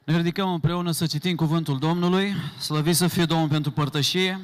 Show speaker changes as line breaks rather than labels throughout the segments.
Ne ridicăm împreună să citim cuvântul Domnului, slăvit să fie Domnul pentru părtășie.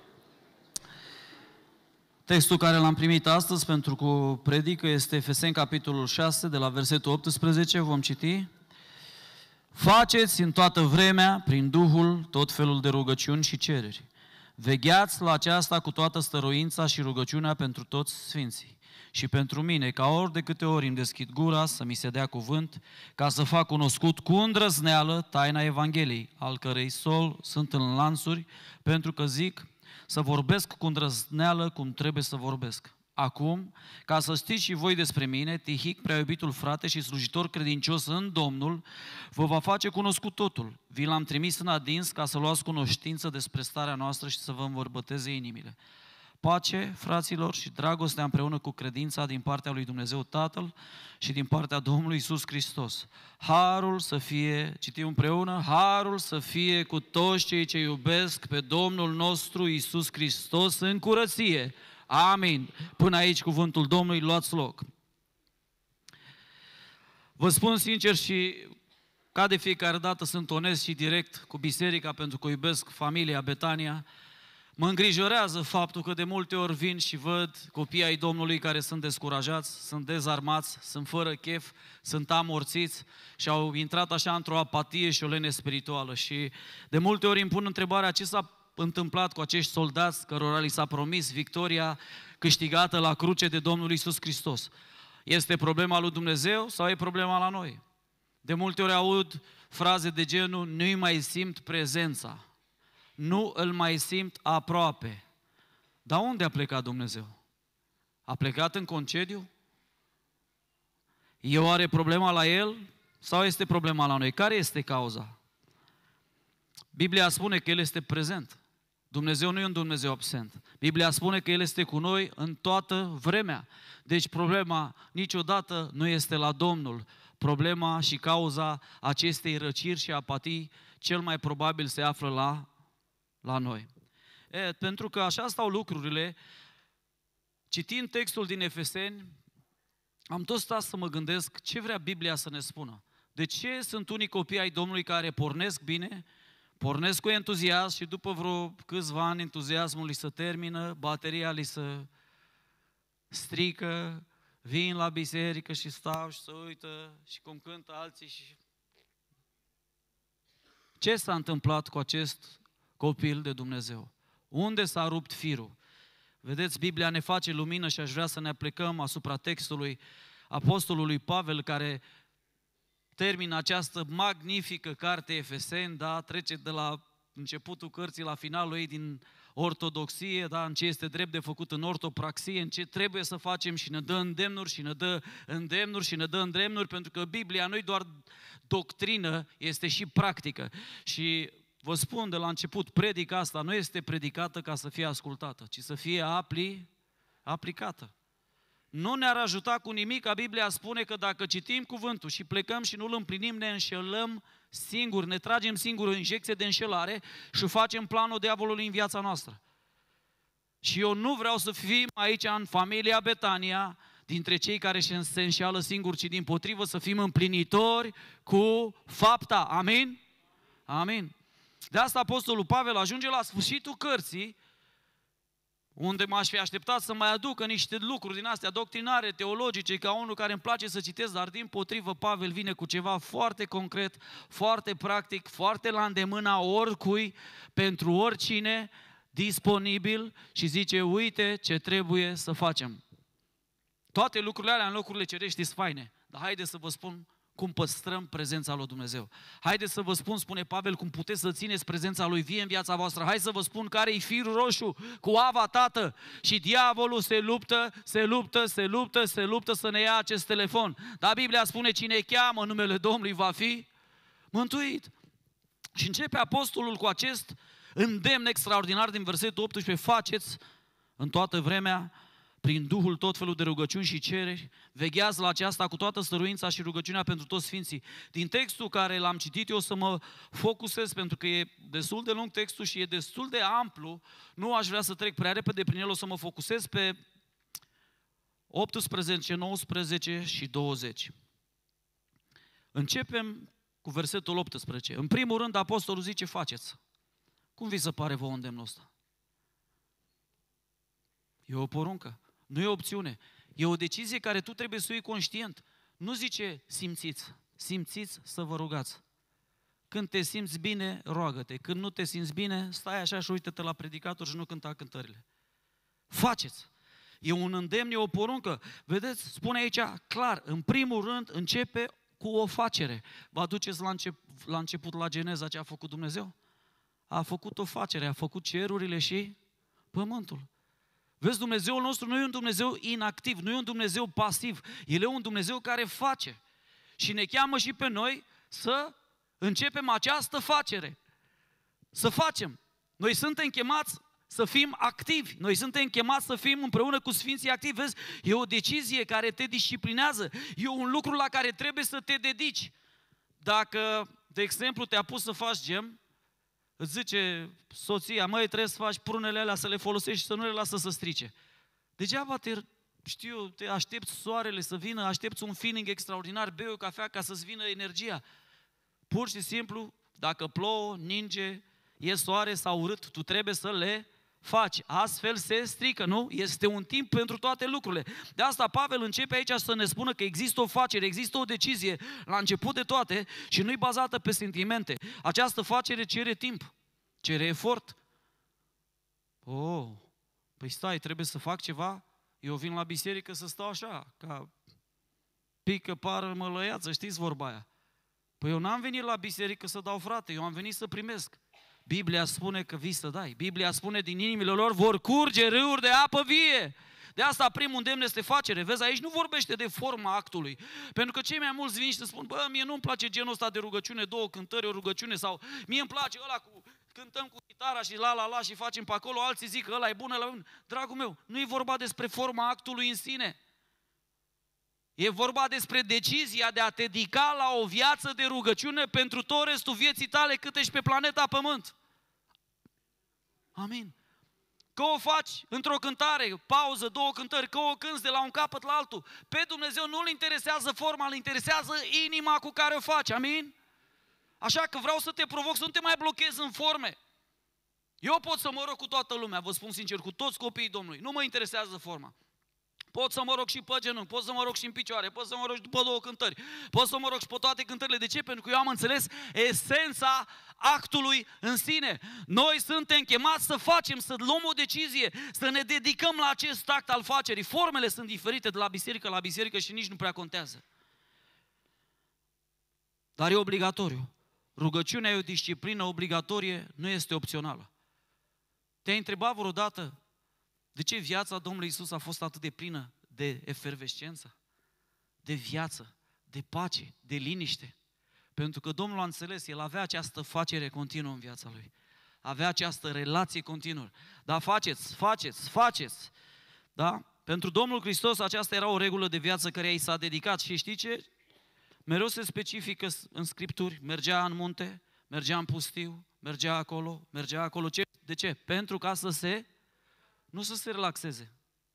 Textul care l-am primit astăzi pentru cu predică este Efeseni, capitolul 6, de la versetul 18, vom citi. Faceți în toată vremea, prin Duhul, tot felul de rugăciuni și cereri. Vegheați la aceasta cu toată stăruința și rugăciunea pentru toți sfinții. Și pentru mine, ca ori de câte ori îmi deschid gura să mi se dea cuvânt, ca să fac cunoscut cu îndrăzneală taina Evangheliei, al cărei sol sunt în lanțuri, pentru că zic să vorbesc cu îndrăzneală cum trebuie să vorbesc. Acum, ca să știți și voi despre mine, Tihic, prea iubitul frate și slujitor credincios în Domnul, vă va face cunoscut totul. Vi l-am trimis în adins ca să luați cunoștință despre starea noastră și să vă învorbăteze inimile. Pace, fraților, și dragostea împreună cu credința din partea lui Dumnezeu Tatăl și din partea Domnului Iisus Hristos. Harul să fie, citim împreună, harul să fie cu toți cei ce iubesc pe Domnul nostru Iisus Hristos în curăție. Amin. Până aici cuvântul Domnului, luați loc. Vă spun sincer și ca de fiecare dată sunt onest și direct cu biserica pentru că iubesc familia Betania. Mă îngrijorează faptul că de multe ori vin și văd copiii ai Domnului care sunt descurajați, sunt dezarmați, sunt fără chef, sunt amorțiți și au intrat așa într-o apatie și o lene spirituală. Și de multe ori îmi pun întrebarea ce s-a întâmplat cu acești soldați cărora li s-a promis victoria câștigată la cruce de Domnul Iisus Hristos. Este problema lui Dumnezeu sau e problema la noi? De multe ori aud fraze de genul, nu-i mai simt prezența. Nu îl mai simt aproape. Dar unde a plecat Dumnezeu? A plecat în concediu? E oare problema la El sau este problema la noi? Care este cauza? Biblia spune că El este prezent. Dumnezeu nu e un Dumnezeu absent. Biblia spune că El este cu noi în toată vremea. Deci problema niciodată nu este la Domnul. Problema și cauza acestei răciri și apatii cel mai probabil se află la noi. Pentru că așa stau lucrurile, citind textul din Efeseni, am tot stat să mă gândesc ce vrea Biblia să ne spună. De ce sunt unii copii ai Domnului care pornesc bine, pornesc cu entuziasm și după vreo câțiva ani entuziasmul li se termină, bateria li se strică, vin la biserică și stau și se uită și cum cântă alții și... Ce s-a întâmplat cu acest copil de Dumnezeu? Unde s-a rupt firul? Vedeți, Biblia ne face lumină și aș vrea să ne aplicăm asupra textului apostolului Pavel care termină această magnifică carte Efeseni, da? Trece de la începutul cărții la finalul ei din ortodoxie, da? În ce este drept de făcut în ortopraxie, în ce trebuie să facem și ne dă îndemnuri și ne dă îndemnuri și ne dă îndemnuri, pentru că Biblia nu e doar doctrină, este și practică. Și vă spun de la început, predica asta nu este predicată ca să fie ascultată, ci să fie aplicată. Nu ne-ar ajuta cu nimic, ca Biblia spune că dacă citim cuvântul și plecăm și nu îl împlinim, ne înșelăm singuri, ne tragem singuri o injecție de înșelare și facem planul diavolului în viața noastră. Și eu nu vreau să fim aici în familia Betania, dintre cei care se înșeală singuri, ci dimpotrivă să fim împlinitori cu fapta. Amin? Amin. De asta apostolul Pavel ajunge la sfârșitul cărții, unde m-aș fi așteptat să mai aducă niște lucruri din astea doctrinare, teologice, ca unul care îmi place să citesc, dar dimpotrivă Pavel vine cu ceva foarte concret, foarte practic, foarte la îndemâna oricui, pentru oricine, disponibil și zice, uite ce trebuie să facem. Toate lucrurile alea în locurile cerești sunt faine, dar haideți să vă spun cum păstrăm prezența lui Dumnezeu. Haideți să vă spun, spune Pavel, cum puteți să țineți prezența lui vie în viața voastră. Hai să vă spun care e firul roșu cu Ava Tată. Și diavolul se luptă să ne ia acest telefon. Dar Biblia spune, cine cheamă numele Domnului va fi mântuit. Și începe apostolul cu acest îndemn extraordinar din versetul 18, faceți în toată vremea prin Duhul tot felul de rugăciuni și cereri, vegheați la aceasta cu toată stăruința și rugăciunea pentru toți sfinții. Din textul care l-am citit eu să mă focusez, pentru că e destul de lung textul și e destul de amplu, nu aș vrea să trec prea repede prin el, o să mă focusez pe 18, 19 și 20. Începem cu versetul 18. În primul rând, apostolul zice, faceți. Cum vi se pare vouă îndemnul ăsta? E o poruncă, nu e o opțiune. E o decizie care tu trebuie să o iei conștient. Nu zice simțiți, simțiți să vă rugați. Când te simți bine, roagă-te. Când nu te simți bine, stai așa și uită-te la predicator și nu cânta cântările. Faceți! E un îndemn, e o poruncă. Vedeți, spune aici clar, în primul rând începe cu o facere. Vă aduceți la început la Geneza ce a făcut Dumnezeu? A făcut o facere, a făcut cerurile și pământul. Vezi, Dumnezeul nostru nu e un Dumnezeu inactiv, nu e un Dumnezeu pasiv, El e un Dumnezeu care face. Și ne cheamă și pe noi să începem această facere. Să facem. Noi suntem chemați să fim activi. Noi suntem chemați să fim împreună cu Sfinții activi. Vezi, e o decizie care te disciplinează. E un lucru la care trebuie să te dedici. Dacă, de exemplu, te-a pus să faci gem, îți zice soția, măi, trebuie să faci prunele alea, să le folosești și să nu le lasă să strice. Degeaba te aștepți soarele să vină, aștepți un feeling extraordinar, bei o cafea ca să-ți vină energia. Pur și simplu, dacă plouă, ninge, e soare sau urât, tu trebuie să le faci. Astfel se strică, nu? Este un timp pentru toate lucrurile. De asta Pavel începe aici să ne spună că există o facere, există o decizie la început de toate și nu-i bazată pe sentimente. Această facere cere timp, cere efort. Păi stai, trebuie să fac ceva? Eu vin la biserică să stau așa, ca pică, pară, mălăiață, știți vorba aia. Păi eu n-am venit la biserică să dau, frate, eu am venit să primesc. Biblia spune că vii să dai. Biblia spune din inimile lor vor curge râuri de apă vie. De asta primul îndemn este facere. Vezi, aici nu vorbește de forma actului. Pentru că cei mai mulți vin și te spun, bă, mie nu-mi place genul ăsta de rugăciune, 2 cântări, o rugăciune, sau mie îmi place ăla cu cântăm cu gitara și la și facem pe acolo, alții zic că ăla e bun, ăla e bun. Dragul meu, nu e vorba despre forma actului în sine. E vorba despre decizia de a te dedica la o viață de rugăciune pentru tot restul vieții tale cât ești pe planeta Pământ. Amin. Că o faci într-o cântare, pauză, 2 cântări, că o cânți de la un capăt la altul. Pe Dumnezeu nu-L interesează forma, Îl interesează inima cu care o faci. Amin? Așa că vreau să te provoc să nu te mai blochezi în forme. Eu pot să mă rog cu toată lumea, vă spun sincer, cu toți copiii Domnului. Nu mă interesează forma. Pot să mă rog și pe genunchi, pot să mă rog și în picioare, pot să mă rog și după 2 cântări, pot să mă rog și pe toate cântările. De ce? Pentru că eu am înțeles esența actului în sine. Noi suntem chemați să facem, să luăm o decizie, să ne dedicăm la acest act al facerii. Formele sunt diferite de la biserică și nici nu prea contează. Dar e obligatoriu. Rugăciunea e o disciplină obligatorie, nu este opțională. Te-ai întrebat vreodată de ce viața Domnului Iisus a fost atât de plină de efervescență, de viață, de pace, de liniște? Pentru că Domnul a înțeles, El avea această facere continuă în viața Lui. Avea această relație continuă. Dar faceți. Da? Pentru Domnul Hristos aceasta era o regulă de viață care i s-a dedicat. Și știi ce? Mereu se specifică în Scripturi, mergea în munte, mergea în pustiu, mergea acolo. De ce? Pentru ca nu să se relaxeze.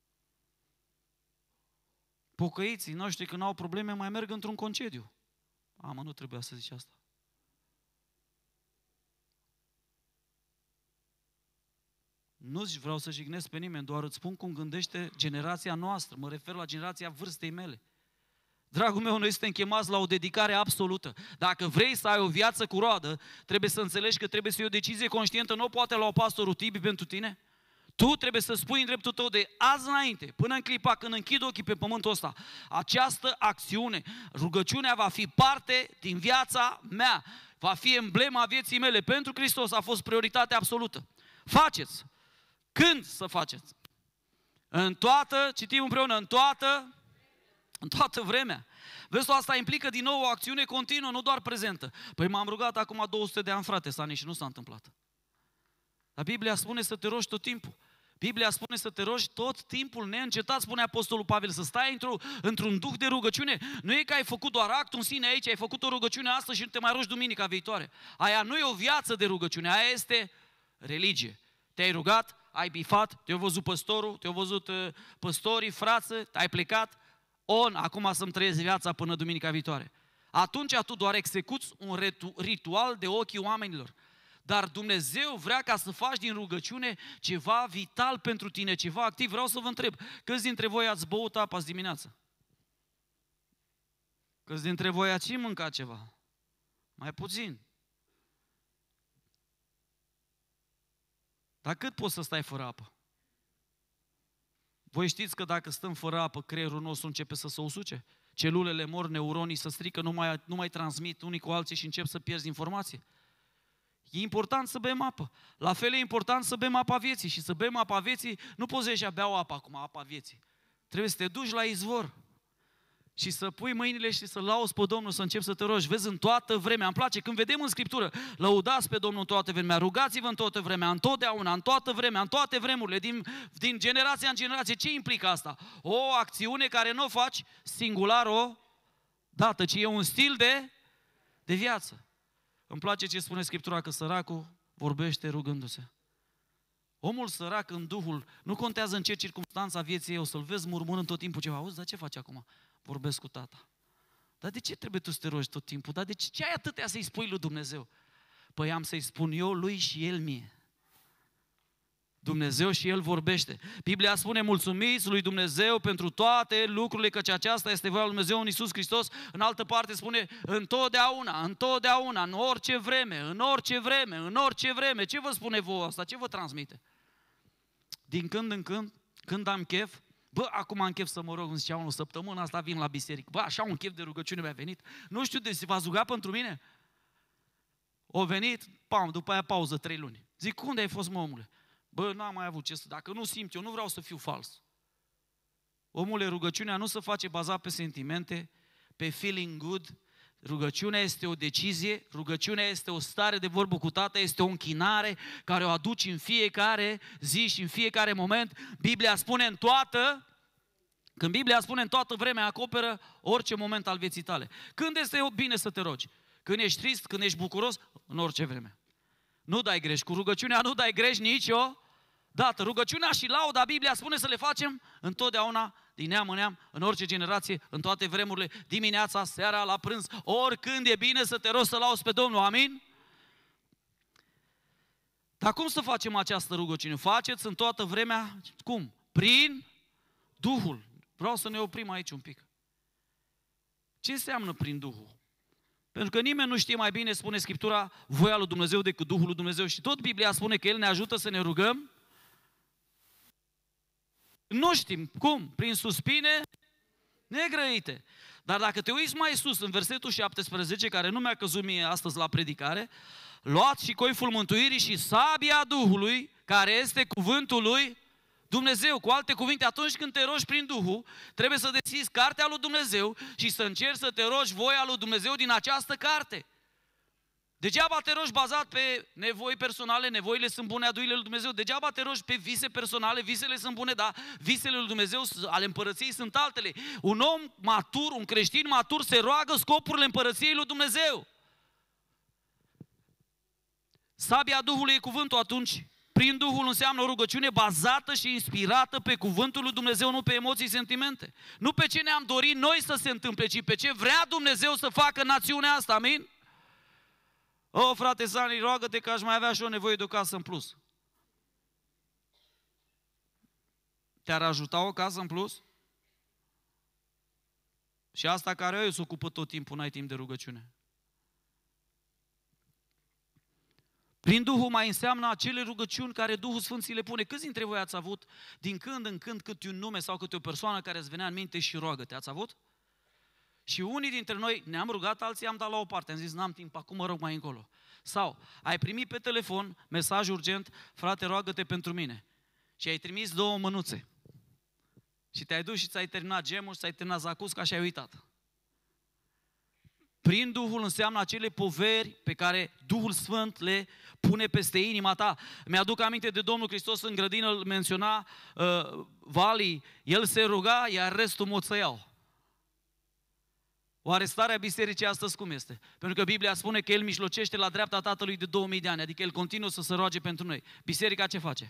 Pocăiții noștri când au probleme mai merg într-un concediu. Mă, nu trebuia să zici asta. Nu vreau să jignesc pe nimeni, doar îți spun cum gândește generația noastră. Mă refer la generația vârstei mele. Dragul meu, noi suntem chemați la o dedicare absolută. Dacă vrei să ai o viață cu roadă, trebuie să înțelegi că trebuie să iei o decizie conștientă, nu poate lua pastorul Tibi pentru tine. Tu trebuie să spui în dreptul tău de azi înainte, până în clipa când închid ochii pe pământul ăsta, această acțiune, rugăciunea va fi parte din viața mea, va fi emblema vieții mele. Pentru Hristos a fost prioritatea absolută. Faceți! Când să faceți? Citim împreună, în toată vremea. Vezi, asta implică din nou o acțiune continuă, nu doar prezentă. Păi m-am rugat acum 200 de ani, frate, Sani, și nu s-a întâmplat. Dar Biblia spune să te rogi tot timpul. Biblia spune să te rogi tot timpul, neîncetat, spune Apostolul Pavel, să stai într-un duh de rugăciune. Nu e că ai făcut doar actul în sine aici, ai făcut o rugăciune astăzi și nu te mai rogi duminica viitoare. Aia nu e o viață de rugăciune, aia este religie. Te-ai rugat, ai bifat, te-au văzut păstorul, te-au văzut păstorii, frață, ai plecat, acum să-mi trăiesc viața până duminica viitoare. atunci tu doar execuți un ritual de ochii oamenilor. Dar Dumnezeu vrea ca să faci din rugăciune ceva vital pentru tine, ceva activ. Vreau să vă întreb, câți dintre voi ați băut apă azi dimineață? Câți dintre voi ați mâncat ceva? Mai puțin. Dar cât poți să stai fără apă? Voi știți că dacă stăm fără apă, creierul nostru începe să se usuce? Celulele mor, neuronii se strică, nu mai transmit unii cu alții și încep să pierzi informație. E important să bem apă. La fel e important să bem apa vieții. Și să bem apa vieții, nu poți zice, beau apă acum, apa vieții. Trebuie să te duci la izvor și să pui mâinile și să lauzi pe Domnul, să începi să te rogi. Vezi în toată vremea. Îmi place când vedem în Scriptură, lăudați pe Domnul în toată vremea, rugați-vă în toată vremea, întotdeauna, în toată vremea, în toate vremurile, din generație în generație. Ce implică asta? O acțiune care nu o faci singular o dată, ci e un stil de viață. Îmi place ce spune Scriptura, că săracul vorbește rugându-se. Omul sărac în Duhul, nu contează în ce circunstanța vieții o să-l vezi murmurând tot timpul ceva. Auzi, dar ce faci acum? Vorbesc cu tata. Dar de ce trebuie tu să te rogi tot timpul? Dar de ce ai atâtea să-i spui lui Dumnezeu? Păi am să-i spun eu lui și el mie. Dumnezeu și El vorbește. Biblia spune, mulțumiți lui Dumnezeu pentru toate lucrurile, căci aceasta este voia lui Dumnezeu în Iisus Hristos. În altă parte spune, întotdeauna, întotdeauna, în orice vreme, în orice vreme, în orice vreme. Ce vă spune vouă asta? Ce vă transmite? Din când în când, când am chef, acum am chef să mă rog, îmi zicea unul, săptămâna asta vin la biserică. Așa un chef de rugăciune mi-a venit. Nu știu de se va ruga pentru mine. O venit, după aia pauză 3 luni. Zic, unde ai fost, mă, omule? N-am mai avut ce să... Dacă nu simt, eu nu vreau să fiu fals. Omule, rugăciunea nu se face bazat pe sentimente, pe feeling good. Rugăciunea este o decizie, rugăciunea este o stare de vorbă cu Tatăl, este o închinare care o aduci în fiecare zi și în fiecare moment. Biblia spune când Biblia spune în toată vremea, acoperă orice moment al vieții tale. Când este bine să te rogi? Când ești trist, când ești bucuros? În orice vreme. Nu dai greș. Cu rugăciunea nu dai greș niciodată. Rugăciunea și lauda, Biblia spune să le facem întotdeauna, din neam în neam, în orice generație, în toate vremurile, dimineața, seara, la prânz, oricând e bine să te rogi să lauzi pe Domnul. Amin? Dar cum să facem această rugăciune? Faceți în toată vremea, cum? Prin Duhul. Vreau să ne oprim aici un pic. Ce înseamnă prin Duhul? Pentru că nimeni nu știe mai bine, spune Scriptura, voia lui Dumnezeu decât Duhul lui Dumnezeu. Și tot Biblia spune că El ne ajută să ne rugăm. Nu știm cum, prin suspine negrăite. Dar dacă te uiți mai sus, în versetul 17, care nu mi-a căzut mie astăzi la predicare, luați și coiful mântuirii și sabia Duhului, care este cuvântul lui Dumnezeu. Cu alte cuvinte, atunci când te rogi prin Duhul, trebuie să deschizi cartea lui Dumnezeu și să încerci să te rogi voia lui Dumnezeu din această carte. Degeaba te rogi bazat pe nevoi personale, nevoile sunt bune, aduile lui Dumnezeu. Degeaba te rogi pe vise personale, visele sunt bune, dar visele lui Dumnezeu ale împărăției sunt altele. Un om matur, un creștin matur se roagă scopurile împărăției lui Dumnezeu. Sabia Duhului e cuvântul atunci. Prin Duhul înseamnă o rugăciune bazată și inspirată pe cuvântul lui Dumnezeu, nu pe emoții, sentimente. Nu pe ce ne-am dorit noi să se întâmple, ci pe ce vrea Dumnezeu să facă în națiunea asta, amin? Frate Sani, roagă-te că aș mai avea și o nevoie de o casă în plus. Te-ar ajuta o casă în plus? Și asta care eu se ocupă tot timpul, n-ai timp de rugăciune. Prin Duhul mai înseamnă acele rugăciuni care Duhul Sfânt ți le pune. Câți dintre voi ați avut din când în când câte un nume sau câte o persoană care îți venea în minte și roagă-te? Ați avut? Și unii dintre noi ne-am rugat, alții am dat la o parte. Am zis, n-am timp, acum mă rog mai încolo. Sau ai primit pe telefon mesaj urgent, frate, roagă-te pentru mine. Și ai trimis 2 mânuțe. Și te-ai dus și ți-ai terminat gemul și ți-ai terminat zacusca și ai uitat. Prin Duhul înseamnă acele poveri pe care Duhul Sfânt le pune peste inima ta. Mi-aduc aminte de Domnul Hristos în grădină, îl menționa Vali, El se ruga, iar restul moțăiau. Oare starea bisericii astăzi cum este? Pentru că Biblia spune că El mijlocește la dreapta Tatălui de 2000 de ani, adică El continuă să se roage pentru noi. Biserica ce face?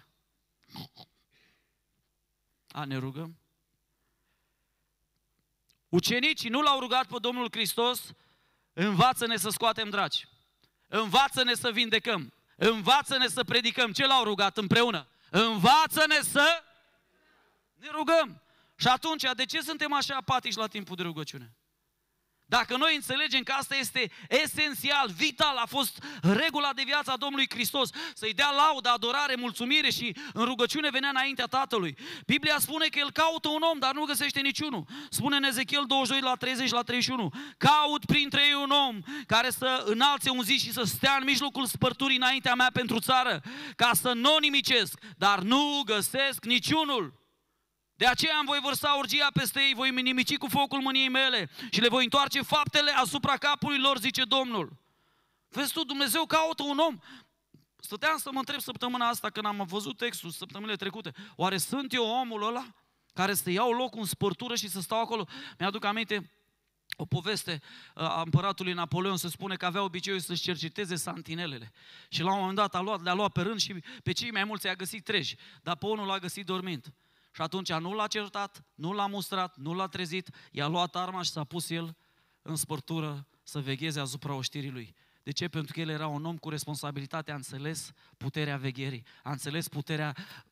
Ne rugăm? Ucenicii nu l-au rugat pe Domnul Hristos Învață-ne să scoatem draci. Învață-ne să vindecăm. Învață-ne să predicăm. Ce l-au rugat împreună? Învață-ne să ne rugăm. Și atunci, de ce suntem așa apatici la timpul de rugăciune? Dacă noi înțelegem că asta este esențial, vital, a fost regula de viață a Domnului Hristos, să-i dea laudă, adorare, mulțumire și în rugăciune venea înaintea Tatălui. Biblia spune că El caută un om, dar nu găsește niciunul. Spune în Ezechiel 22, la 30, la 31. Caut printre ei un om care să înalțe un zi și să stea în mijlocul spărturii înaintea mea pentru țară, ca să nu o nimicesc, dar nu găsesc niciunul. De aceea îmi voi vărsa urgia peste ei, voi nimici cu focul mâniei mele și le voi întoarce faptele asupra capului lor, zice Domnul. Vezi tu, Dumnezeu caută un om. Stăteam să mă întreb săptămâna asta, când am văzut textul săptămânile trecute, oare sunt eu omul ăla care să iau locul în spărtură și să stau acolo? Mi-aduc aminte o poveste a împăratului Napoleon, se spune că avea obiceiul să-și cerceteze santinelele. Și la un moment dat le-a luat pe rând și pe cei mai mulți i-a găsit treji, dar pe unul l-a găsit dormind. Și atunci nu l-a certat, nu l-a mustrat, nu l-a trezit, i-a luat arma și s-a pus el în spărtură să vegheze asupra oștirii lui. De ce? Pentru că el era un om cu responsabilitate, a înțeles puterea vegherii, a înțeles puterea,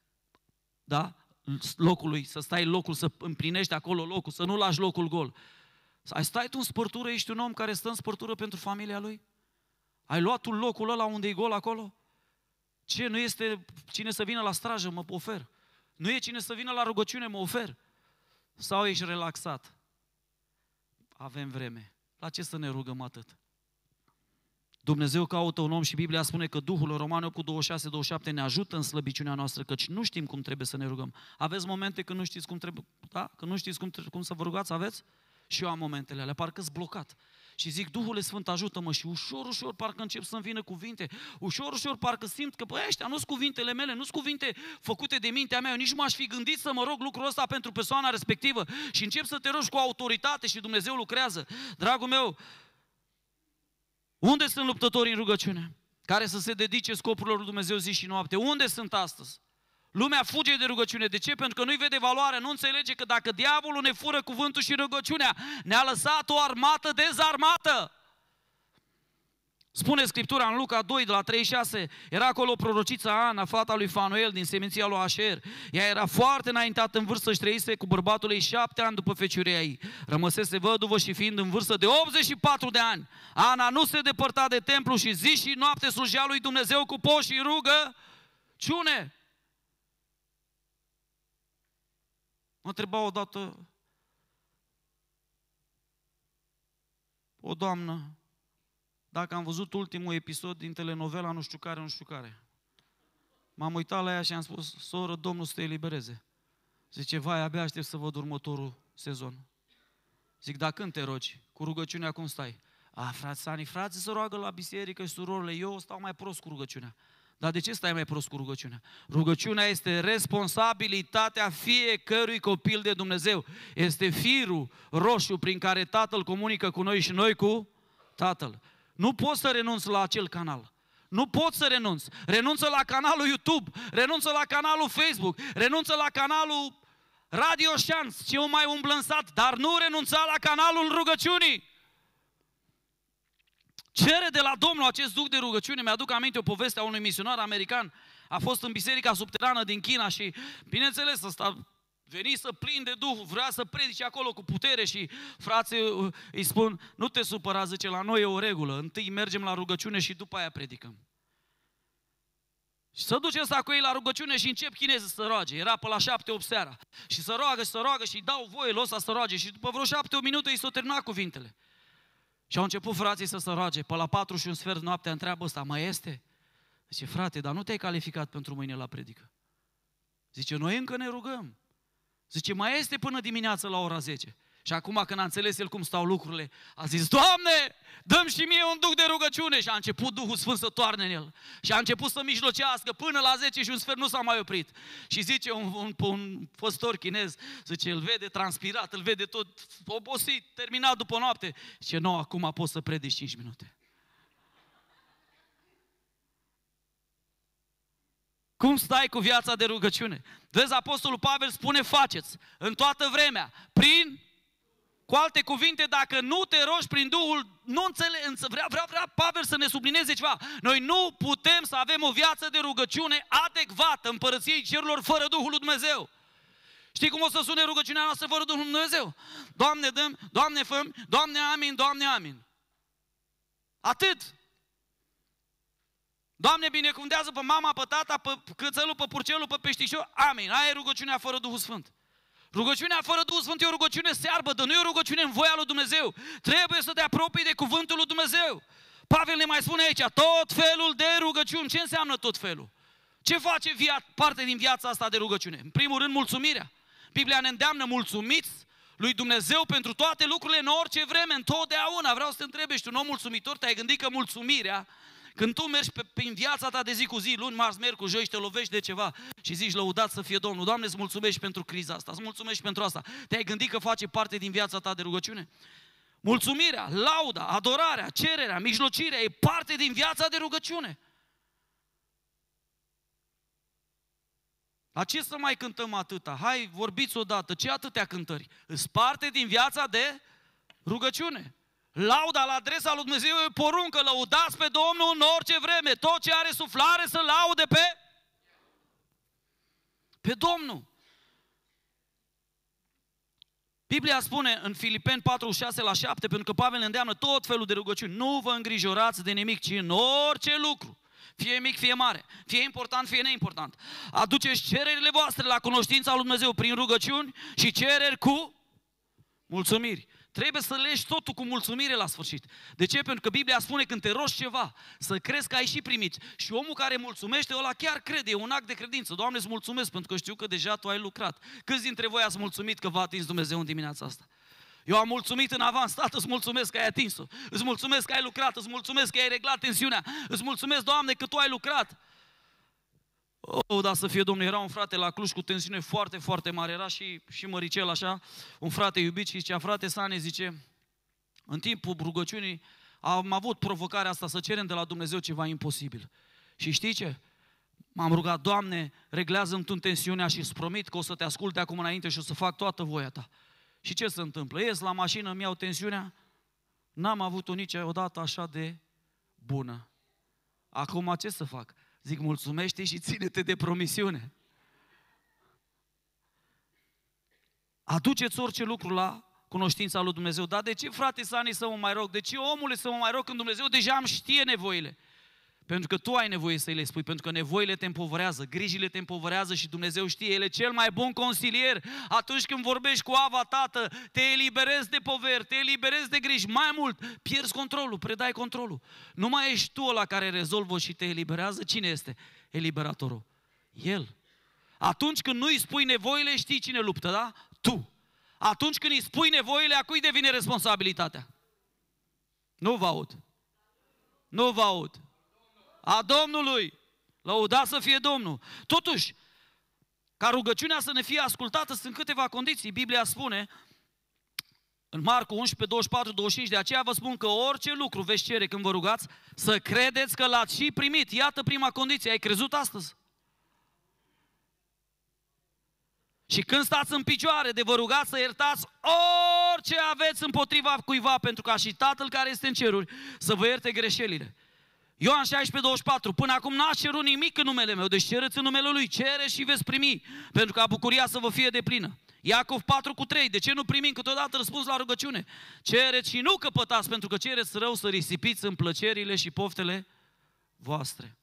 da, locului, să stai în locul, să împlinești acolo locul, să nu lași locul gol. Ai stai tu în spărtură, ești un om care stă în spărtură pentru familia lui? Ai luat tu locul ăla unde e gol acolo? Ce, nu este cine să vină la strajă, mă ofer? Nu e cine să vină la rugăciune, mă ofer? Sau ești relaxat? Avem vreme. La ce să ne rugăm atât? Dumnezeu caută un om și Biblia spune că Duhul, în Romani 8:26-27, ne ajută în slăbiciunea noastră, căci nu știm cum trebuie să ne rugăm. Aveți momente când nu știți cum trebuie, da? Când nu știți cum să vă rugați, aveți? Și eu am momentele alea, parcă-s blocat. Și zic, Duhule Sfânt, ajută-mă, și ușor, ușor parcă încep să-mi vină cuvinte, ușor, ușor parcă simt că, băi, ăștia nu-s cuvintele mele, nu-s cuvinte făcute de mintea mea, eu nici nu m-aș fi gândit să mă rog lucrul ăsta pentru persoana respectivă și încep să te rogi cu autoritate și Dumnezeu lucrează. Dragul meu, unde sunt luptătorii în rugăciune? Care să se dedice scopurilor lui Dumnezeu zi și noapte? Unde sunt astăzi? Lumea fuge de rugăciune. De ce? Pentru că nu-i vede valoarea, nu înțelege că dacă diavolul ne fură cuvântul și rugăciunea, ne-a lăsat o armată dezarmată. Spune Scriptura în Luca 2, de la 36, era acolo o prorociță Ana, fata lui Fanuel, din seminția lui Așer. Ea era foarte înaintată în vârstă și trăise cu bărbatul ei 7 ani după feciuria ei. Rămăsese văduvă și fiind în vârstă de 84 de ani. Ana nu se depărta de templu și zi și noapte slujea lui Dumnezeu cu post și rugăciune. Mă întreba odată o doamnă dacă am văzut ultimul episod din telenovela nu știu care. M-am uitat la ea și am spus, soră, Domnul să te elibereze. Zice, vai, abia aștept să văd următorul sezon. Zic, dar când te rogi? Cu rugăciunea cum stai? Frate Sani, frații se roagă la biserică și surorile, eu stau mai prost cu rugăciunea. Dar de ce stai mai prost cu rugăciunea? Rugăciunea este responsabilitatea fiecărui copil de Dumnezeu. Este firul roșu prin care Tatăl comunică cu noi și noi cu Tatăl. Nu poți să renunți la acel canal. Nu poți să renunți. Renunță la canalul YouTube, renunță la canalul Facebook, renunță la canalul Radio Șanț, ce mai umblânsat, dar nu renunța la canalul rugăciunii. Cere de la Domnul acest duc de rugăciune. Mi-aduc aminte o poveste a unui misionar american. A fost în biserica subterană din China și, bineînțeles, ăsta veni să plin de Duh, vrea să predice acolo cu putere și frații îi spun, nu te supăra, zice, la noi e o regulă. Întâi mergem la rugăciune și după aia predicăm. Și să duce ăsta cu ei la rugăciune și încep chinezii să roage. Era pe la 7-8 seara. Și să roagă și îi dau voie lui ăsta să roage. Și după vreo 7-8 minute îi s-au terminat cuvintele. Și au început frații să se roage. Pe la 4 și un sfert noaptea întreabă ăsta, mai este? Zice, frate, dar nu te-ai calificat pentru mâine la predică. Zice, noi încă ne rugăm. Zice, mai este până dimineață la ora 10. Și acum când a înțeles el cum stau lucrurile, a zis, Doamne, dă-mi și mie un duc de rugăciune. Și a început Duhul Sfânt să toarne în el. Și a început să mijlocească până la 10 și un sfert nu s-a mai oprit. Și zice un păstor chinez, zice, îl vede transpirat, îl vede tot obosit, terminat după noapte. Zice, nu, acum poți să predici 5 minute. Cum stai cu viața de rugăciune? Vezi, Apostolul Pavel spune, faceți în toată vremea, cu alte cuvinte, dacă nu te rogi prin Duhul nu înțeleg, vrea Pavel să ne sublinieze ceva. Noi nu putem să avem o viață de rugăciune adecvată împărăției cerurilor fără Duhul lui Dumnezeu. Știi cum o să sune rugăciunea noastră fără Duhul lui Dumnezeu? Doamne dăm, Doamne făm, Doamne amin, Doamne amin. Atât. Doamne binecuvântează pe mama, pe tata, pe cățelul, pe purcelul, pe peștișor, amin. Aia e rugăciunea fără Duhul Sfânt. Rugăciunea fără Duhul Sfânt e o rugăciune searbădă, nu e o rugăciune în voia lui Dumnezeu. Trebuie să te apropii de cuvântul lui Dumnezeu. Pavel ne mai spune aici, tot felul de rugăciuni. Ce înseamnă tot felul? Ce face parte din viața asta de rugăciune? În primul rând, mulțumirea. Biblia ne îndeamnă mulțumiți lui Dumnezeu pentru toate lucrurile în orice vreme, întotdeauna. Vreau să te întreb, ești un om mulțumitor? Te-ai gândit că mulțumirea, când tu mergi prin viața ta de zi cu zi, luni, marți, miercuri, joi și te lovești de ceva și zici, lăudat să fie Domnul, Doamne, îți mulțumești pentru criza asta, îți mulțumești pentru asta. Te-ai gândit că face parte din viața ta de rugăciune? Mulțumirea, lauda, adorarea, cererea, mijlocirea e parte din viața de rugăciune. La ce să mai cântăm atâta? Hai, vorbiți odată, ce atâtea cântări? Îți parte din viața de rugăciune. Lauda la adresa lui Dumnezeu e poruncă, lăudați pe Domnul în orice vreme. Tot ce are suflare să laude pe Domnul. Biblia spune în Filipeni 4:6-7, pentru că Pavel ne îndeamnă tot felul de rugăciuni. Nu vă îngrijorați de nimic, ci în orice lucru, fie mic, fie mare, fie important, fie neimportant, aduceți cererile voastre la cunoștința lui Dumnezeu prin rugăciuni și cereri cu mulțumiri. Trebuie să legi totul cu mulțumire la sfârșit. De ce? Pentru că Biblia spune când te rogi ceva, să crezi că ai și primit. Și omul care mulțumește, ăla chiar crede, e un act de credință. Doamne, îți mulțumesc pentru că știu că deja Tu ai lucrat. Câți dintre voi ați mulțumit că v-a atins Dumnezeu în dimineața asta? Eu am mulțumit în avans, Tată, îți mulțumesc că ai atins-o. Îți mulțumesc că ai lucrat, îți mulțumesc că ai reglat tensiunea. Îți mulțumesc, Doamne, că Tu ai lucrat. Oh, da să fie Domnul, era un frate la Cluj cu tensiune foarte, foarte mare, era și măricel așa, un frate iubit și zicea, frate Sane, zice, în timpul rugăciunii am avut provocarea asta să cerem de la Dumnezeu ceva imposibil. Și știi ce? M-am rugat, Doamne, reglează-mi Tu tensiunea și îți promit că o să te ascult de acum înainte și o să fac toată voia Ta. Și ce se întâmplă? Ies la mașină, îmi iau tensiunea, n-am avut-o niciodată așa de bună. Acum ce să fac? Zic, mulțumește și ține-te de promisiune. Aduceți orice lucru la cunoștința lui Dumnezeu. Dar de ce, frate Sani, să mă mai rog? De ce, omule, să mă mai rog când Dumnezeu deja îmi știe nevoile? Pentru că tu ai nevoie să le spui, pentru că nevoile te împovărează, grijile te împovărează și Dumnezeu știe, El e cel mai bun consilier. Atunci când vorbești cu Ava, Tată, te eliberezi de poveri, te eliberezi de griji. Mai mult, pierzi controlul, predai controlul. Nu mai ești tu ăla care rezolvă și te eliberează. Cine este eliberatorul? El. Atunci când nu îi spui nevoile, știi cine luptă, da? Tu. Atunci când îi spui nevoile, a cui devine responsabilitatea? Nu vă aud. Nu vă aud. A Domnului. Lăudat să fie Domnul. Totuși, ca rugăciunea să ne fie ascultată, sunt câteva condiții. Biblia spune în Marcu 11, 24, 25, de aceea vă spun că orice lucru veți cere când vă rugați, să credeți că l-ați și primit. Iată prima condiție. Ai crezut astăzi? Și când stați în picioare de vă rugați să iertați orice aveți împotriva cuiva, pentru ca și Tatăl care este în ceruri să vă ierte greșelile. Ioan 16, 24, până acum n-ați cerut nimic în numele meu, deci cereți în numele Lui, cereți și veți primi, pentru ca bucuria să vă fie deplină. Iacov 4, 3, de ce nu primim câteodată răspuns la rugăciune? Cereți și nu căpătați, pentru că cereți rău să risipiți în plăcerile și poftele voastre.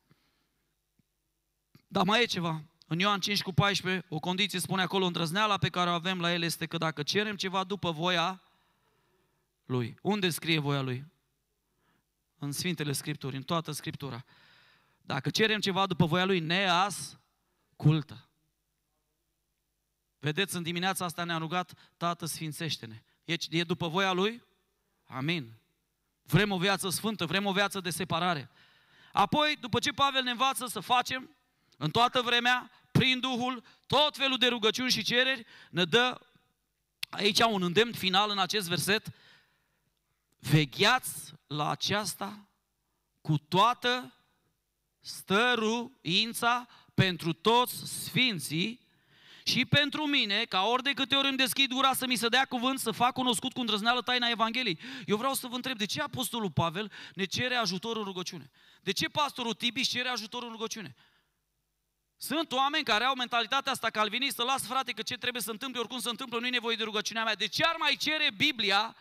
Dar mai e ceva. În Ioan 5, 14, o condiție spune acolo, îndrăzneala pe care o avem la El este că dacă cerem ceva după voia Lui. Unde scrie voia Lui? În Sfintele Scripturi, în toată Scriptura. Dacă cerem ceva după voia Lui, ne ascultă. Vedeți, în dimineața asta ne-a rugat, Tată, sfințește-ne. E după voia Lui? Amin. Vrem o viață sfântă, vrem o viață de separare. Apoi, după ce Pavel ne învață să facem, în toată vremea, prin Duhul, tot felul de rugăciuni și cereri, ne dă aici un îndemn final în acest verset. Vegheați la aceasta cu toată stăruința pentru toți sfinții și pentru mine, ca ori de câte ori îmi deschid gura să mi se dea cuvânt, să fac cunoscut cu îndrăzneală taina Evangheliei. Eu vreau să vă întreb, de ce Apostolul Pavel ne cere ajutor în rugăciune? De ce pastorul Tibi cere ajutor în rugăciune? Sunt oameni care au mentalitatea asta calvinistă, lasă frate că ce trebuie să întâmple, oricum se întâmplă, nu e nevoie de rugăciunea mea. De ce ar mai cere Biblia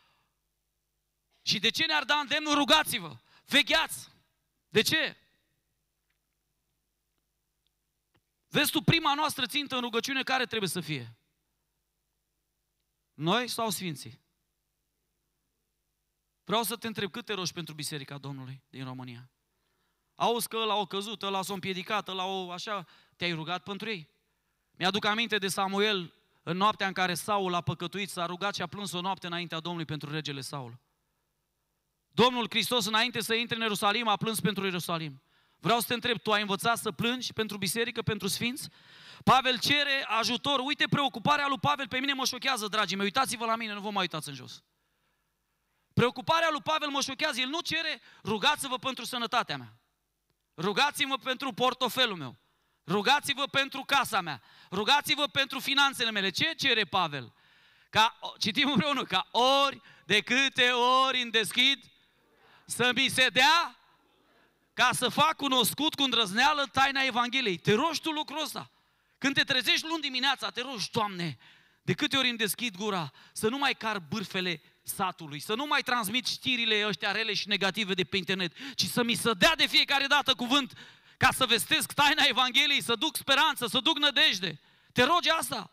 și de ce ne-ar da îndemnul rugați-vă, vegheați? De ce? Vezi tu, prima noastră țintă în rugăciune care trebuie să fie? Noi sau Sfinții? Vreau să te întreb, cât te rogi pentru Biserica Domnului din România? Auzi că ăla a căzut, ăla s-a împiedicat, ăla așa, te-ai rugat pentru ei? Mi-aduc aminte de Samuel în noaptea în care Saul a păcătuit, s-a rugat și a plâns o noapte înaintea Domnului pentru regele Saul. Domnul Hristos, înainte să intre în Ierusalim, a plâns pentru Ierusalim. Vreau să te întreb, tu ai învățat să plângi pentru biserică, pentru sfinți? Pavel cere ajutor. Uite, preocuparea lui Pavel pe mine mă șochează, dragii mei. Uitați-vă la mine, nu vă mai uitați în jos. Preocuparea lui Pavel mă șochează. El nu cere, rugați-vă pentru sănătatea mea. Rugați-vă pentru portofelul meu. Rugați-vă pentru casa mea. Rugați-vă pentru finanțele mele. Ce cere Pavel? Citim împreună, ca ori de câte ori îmi deschid să mi se dea ca să fac cunoscut cu îndrăzneală taina Evangheliei. Te rogi tu lucrul ăsta. Când te trezești luni dimineața, te rogi, Doamne, de câte ori îmi deschid gura, să nu mai car bârfele satului, să nu mai transmit știrile ăștia rele și negative de pe internet, ci să mi se dea de fiecare dată cuvânt ca să vestesc taina Evangheliei, să duc speranță, să duc nădejde. Te rogi asta?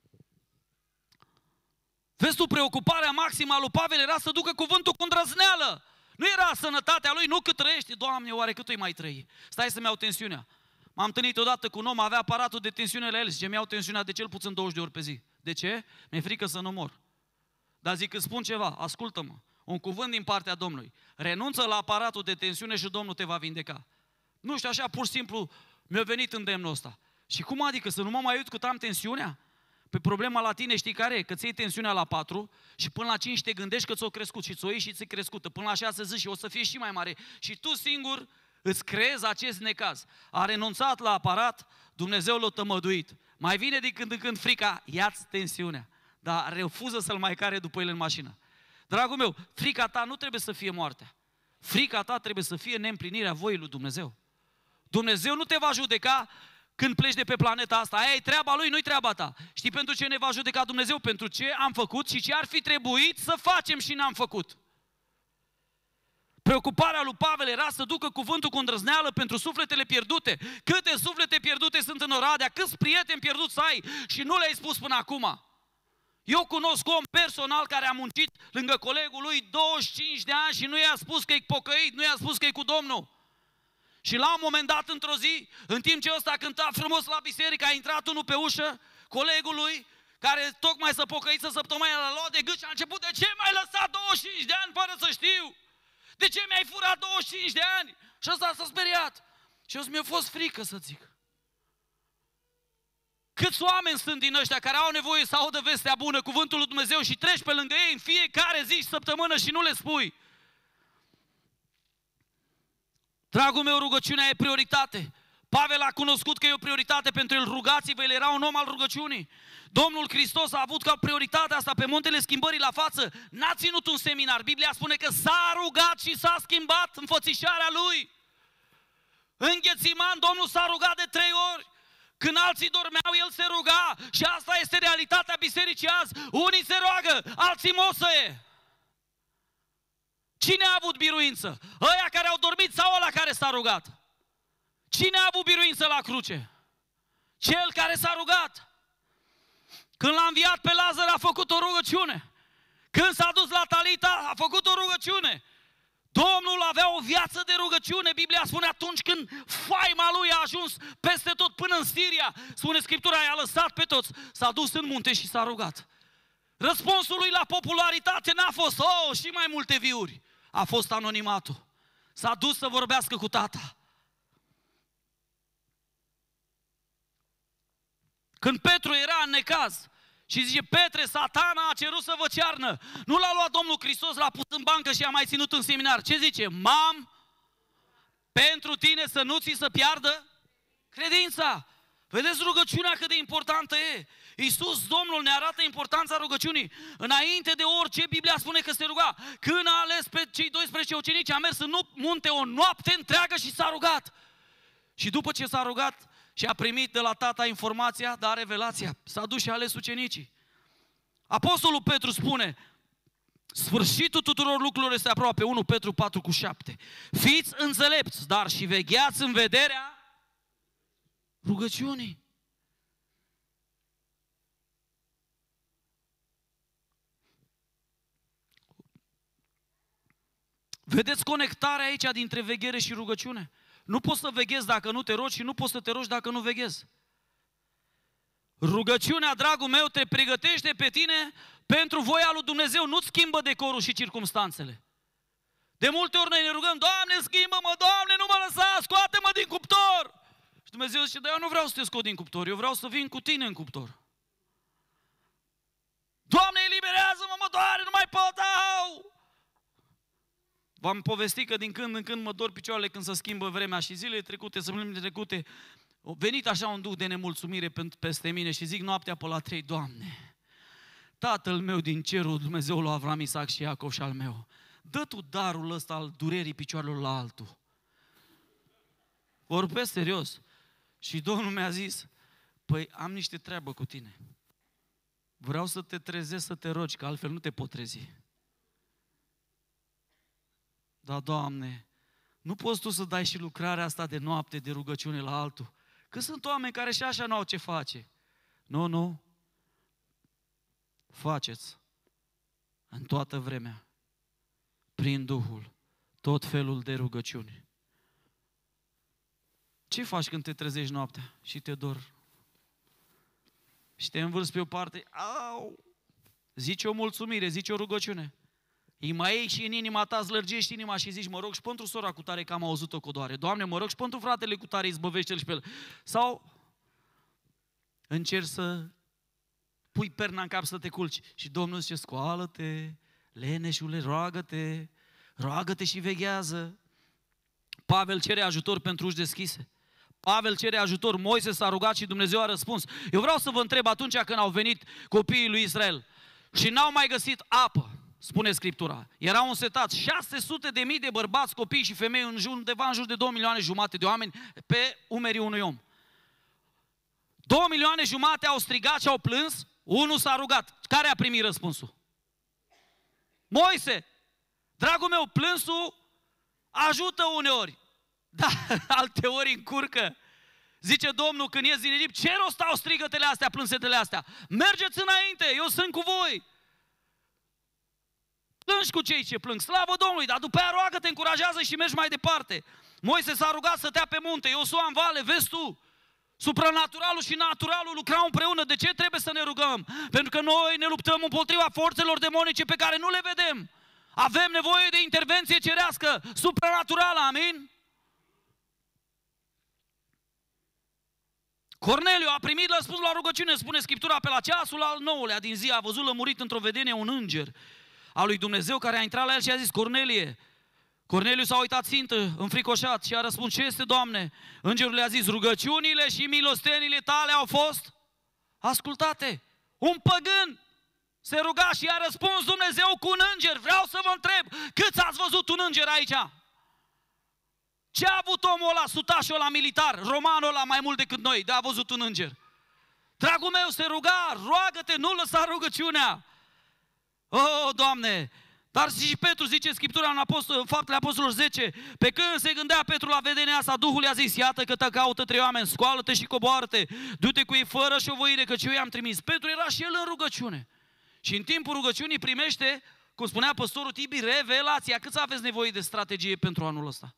Vezi tu, preocuparea maximă a lui Pavel era să ducă cuvântul cu îndrăzneală. Nu era sănătatea lui, nu cât trăiește. Doamne, oare cât îi mai trăi? Stai să-mi iau tensiunea. M-am întâlnit odată cu un om, avea aparatul de tensiune la el, zice, mi-au tensiunea de cel puțin 20 de ori pe zi. De ce? Mi-e frică să nu mor. Dar zic, îți spun ceva, ascultă-mă, un cuvânt din partea Domnului. Renunță la aparatul de tensiune și Domnul te va vindeca. Nu știu, așa pur și simplu mi-a venit îndemnul ăsta. Și cum adică, să nu mă mai uit cât am tensiunea? Pe problema la tine știi care e? Că ți iei tensiunea la 4 și până la 5 te gândești că ți-o crescut și ți-o iei și ți-e crescută. Până la 6 zici și o să fie și mai mare. Și tu singur îți creezi acest necaz. A renunțat la aparat, Dumnezeu l-a tămăduit. Mai vine din când în când frica, ia-ți tensiunea. Dar refuză să-l mai care după el în mașină. Dragul meu, frica ta nu trebuie să fie moartea. Frica ta trebuie să fie neîmplinirea voii lui Dumnezeu. Dumnezeu nu te va judeca când pleci de pe planeta asta. Aia e treaba lui, nu-i treaba ta. Știi pentru ce ne va judeca Dumnezeu? Pentru ce am făcut și ce ar fi trebuit să facem și n-am făcut. Preocuparea lui Pavel era să ducă cuvântul cu îndrăzneală pentru sufletele pierdute. Câte suflete pierdute sunt în Oradea, câți prieteni pierduți ai și nu le-ai spus până acum. Eu cunosc om personal care a muncit lângă colegul lui 25 de ani și nu i-a spus că e pocăit, nu i-a spus că e cu Domnul. Și la un moment dat, într-o zi, în timp ce ăsta cânta frumos la biserică, a intrat unul pe ușă, colegul lui, care tocmai s-a pocăit săptămâna, l-a luat de gât și a început, de ce m-ai lăsat 25 de ani fără să știu? De ce mi-ai furat 25 de ani? Și ăsta s-a speriat. Și eu mi-a fost frică să zic. Câți oameni sunt din ăștia care au nevoie să audă vestea bună, cuvântul lui Dumnezeu și treci pe lângă ei în fiecare zi și săptămână și nu le spui? Dragul meu, rugăciunea e prioritate. Pavel a cunoscut că e o prioritate pentru el. Rugați-vă, el era un om al rugăciunii. Domnul Hristos a avut ca prioritate asta pe muntele schimbării la față. N-a ținut un seminar. Biblia spune că s-a rugat și s-a schimbat înfățișarea lui. În Ghețiman, Domnul s-a rugat de 3 ori. Când alții dormeau, el se ruga. Și asta este realitatea bisericii azi. Unii se roagă, alții mosăie. Cine a avut biruință? Ăia care au dormit sau ăla care s-a rugat? Cine a avut biruință la cruce? Cel care s-a rugat. Când l-a înviat pe Lazar a făcut o rugăciune. Când s-a dus la Talita a făcut o rugăciune. Domnul avea o viață de rugăciune. Biblia spune atunci când faima lui a ajuns peste tot până în Siria. Spune Scriptura, i-a lăsat pe toți. S-a dus în munte și s-a rugat. Răspunsul lui la popularitate n-a fost, și mai multe viuri. A fost anonimatul. S-a dus să vorbească cu tata. Când Petru era în necaz și zice, Petre, Satana a cerut să vă cearnă. Nu l-a luat Domnul Hristos, l-a pus în bancă și a mai ținut în seminar. Ce zice? Pentru tine să nu ți se piardă credința. Vedeți rugăciunea cât de importantă e? Iisus, Domnul, ne arată importanța rugăciunii. Înainte de orice, Biblia spune că se ruga. Când a ales pe cei 12 ucenici, a mers în munte o noapte întreagă și s-a rugat. Și după ce s-a rugat și a primit de la tata informația, dar revelația, s-a dus și a ales ucenicii. Apostolul Petru spune, sfârșitul tuturor lucrurilor este aproape, 1 Petru 4:7. Fiți înțelepți, dar și vegheați în vederea rugăciunii. Vedeți conectarea aici dintre veghere și rugăciune? Nu poți să veghezi dacă nu te rogi și nu poți să te rogi dacă nu veghezi. Rugăciunea, dragul meu, te pregătește pe tine pentru voia lui Dumnezeu. Nu-ți schimbă decorul și circumstanțele. De multe ori noi ne rugăm, Doamne, schimbă-mă, Doamne, nu mă lăsa, scoate-mă din cuptor. Și Dumnezeu zice, dar eu nu vreau să te scot din cuptor, eu vreau să vin cu tine în cuptor. Doamne, eliberează-mă, mă doare, nu mai pot, au! V-am povestit că din când în când mă dor picioarele când se schimbă vremea și zilele trecute, săptămânile trecute, a venit așa un duh de nemulțumire peste mine și zic noaptea pe la 3, Doamne, Tatăl meu din cerul, Dumnezeul lui Avram, Isaac și Iacov și al meu, dă Tu darul ăsta al durerii picioarelor la altul. Vorbesc serios. Și Domnul mi-a zis, păi am niște treabă cu tine. Vreau să te trezesc să te rogi, că altfel nu te pot trezi. Da, Doamne, nu poți Tu să dai și lucrarea asta de noapte, de rugăciune la altul? Că sunt oameni care și așa n-au ce face. Nu. Faceți în toată vremea, prin Duhul, tot felul de rugăciuni. Ce faci când te trezești noaptea și te dor? Și te învârți pe o parte, au! Zici o mulțumire, zici o rugăciune. Îi mai iei și în inima ta, slărgești inima și zici, mă rog și pentru sora cu tare că am auzit-o cu doare. Doamne, mă rog și pentru fratele cu tare, izbăvește-l și pe el. Sau încerci să pui perna în cap să te culci. Și Domnul zice, scoală-te, leneșule, roagă-te și veghează. Pavel cere ajutor pentru uși deschise. Pavel cere ajutor, Moise s-a rugat și Dumnezeu a răspuns. Eu vreau să vă întreb, atunci când au venit copiii lui Israel și n-au mai găsit apă, spune Scriptura, erau însetați 600.000 de bărbați, copii și femei, undeva în jur de 2,5 milioane de oameni pe umerii unui om. 2,5 milioane au strigat și au plâns, unul s-a rugat. Care a primit răspunsul? Moise! Dragul meu, plânsul ajută uneori, dar alteori încurcă. Zice Domnul când ies din Egipt, ce rost au strigătele astea, plânsetele astea? Mergeți înainte, eu sunt cu voi. Plângi cu cei ce plâng, slavă Domnului, dar după aia roagă, te încurajează și mergi mai departe. Moise s-a rugat să stea pe munte, Iosua în vale, vezi tu? Supranaturalul și naturalul lucrau împreună. De ce trebuie să ne rugăm? Pentru că noi ne luptăm împotriva forțelor demonice pe care nu le vedem. Avem nevoie de intervenție cerească, supranaturală, amin? Corneliu a primit răspuns la rugăciune, spune Scriptura, pe la ceasul al 9-lea din zi a văzut lămurit într-o vedenie un înger al lui Dumnezeu care a intrat la el și a zis, Cornelie. Corneliu s-a uitat țintă, înfricoșat și a răspuns, ce este, Doamne? Îngerul le-a zis, rugăciunile și milostenile tale au fost ascultate. Un păgân se ruga și a răspuns Dumnezeu cu un înger. Vreau să vă întreb, câți ați văzut un înger aici? Ce a avut omul ăla, sutașul ăla militar, romanul ăla mai mult decât noi, de a văzut un înger? Dragul meu, se ruga, roagă-te, nu lăsa rugăciunea. Oh, Doamne! Dar și Petru, zice Scriptura în Faptele Apostolilor 10, pe când se gândea Petru la vedenia asta, Duhul i-a zis, iată că te caută 3 oameni, scoală-te și coboară-te, du-te cu ei fără șovăire, căci eu i-am trimis. Petru era și el în rugăciune. Și în timpul rugăciunii primește, cum spunea păstorul Tibi, revelația. Câți aveți nevoie de strategie pentru anul ăsta?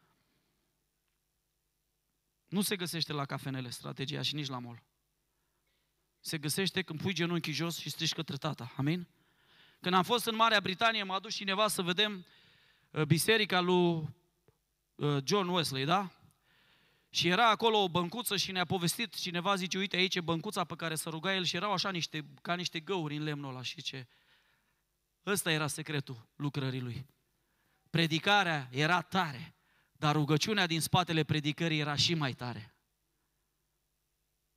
Nu se găsește la cafenele strategia și nici la mall. Se găsește când pui genunchii jos și strigi către tata. Amin? Când am fost în Marea Britanie, m-a dus cineva să vedem biserica lui John Wesley, da? Și era acolo o băncuță și ne-a povestit cineva, zice, uite aici e băncuța pe care se ruga el și erau așa ca niște găuri în lemnul ăla. Și zice, ăsta era secretul lucrării lui. Predicarea era tare, dar rugăciunea din spatele predicării era și mai tare.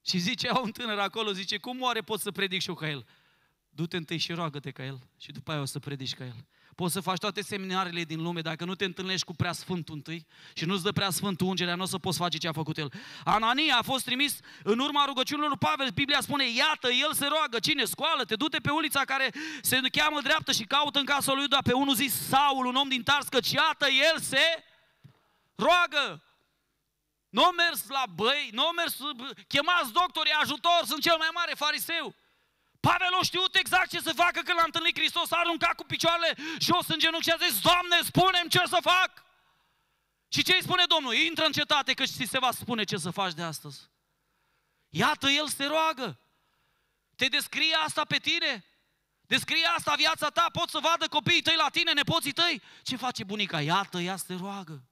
Și zicea un tânăr acolo, zice, cum oare pot să predic și eu ca el? Du-te întâi și roagă-te ca el și după aia o să predici ca el. Poți să faci toate seminarele din lume, dacă nu te întâlnești cu Preasfântul întâi și nu-ți dă Preasfântul ungerea, nu o să poți face ce a făcut el. Anania a fost trimis în urma rugăciunilor lui Pavel. Biblia spune, iată, el se roagă. Cine? Scoală-te, du-te pe ulița care se cheamă dreaptă și caută în casa lui Iuda pe unul zis Saul, un om din Tars, căci iată, el se roagă. Nu au mers la băi, nu au mers, chemați doctorii, ajutor, sunt cel mai mare fariseu. Pavel a știut exact ce să facă când l-a întâlnit Hristos, a aruncat cu picioarele jos în genunchi și a zis, Doamne, spune-mi ce să fac. Și ce îi spune Domnul? Intră în cetate că ți se va spune ce să faci de astăzi. Iată, el se roagă. Te descrie asta pe tine? Descrie asta viața ta? Poți să vadă copiii tăi la tine, nepoții tăi? Ce face bunica? Iată, ea se roagă.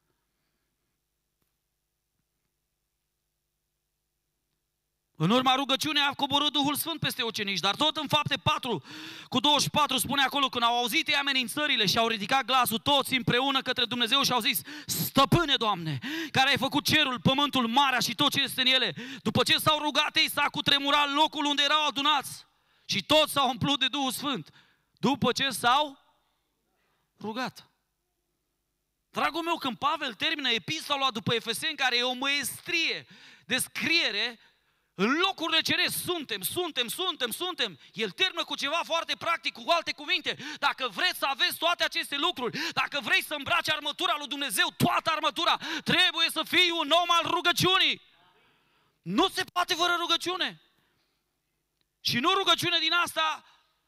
În urma rugăciunii a coborât Duhul Sfânt peste ucenici, dar tot în Fapte 4:24 spune acolo, când au auzit ei amenințările și au ridicat glasul toți împreună către Dumnezeu și au zis, Stăpâne, Doamne, care ai făcut cerul, pământul, marea și tot ce este în ele, după ce s-au rugat ei, s-a cutremurat locul unde erau adunați și toți s-au umplut de Duhul Sfânt, după ce s-au rugat. Dragul meu, când Pavel termină epistola după Efeseni, care e o măestrie de scriere, în locurile ceresc suntem. El termină cu ceva foarte practic, cu alte cuvinte. Dacă vreți să aveți toate aceste lucruri, dacă vrei să îmbraci armătura lui Dumnezeu, toată armătura, trebuie să fii un om al rugăciunii. Nu se poate fără rugăciune. Și nu rugăciune din asta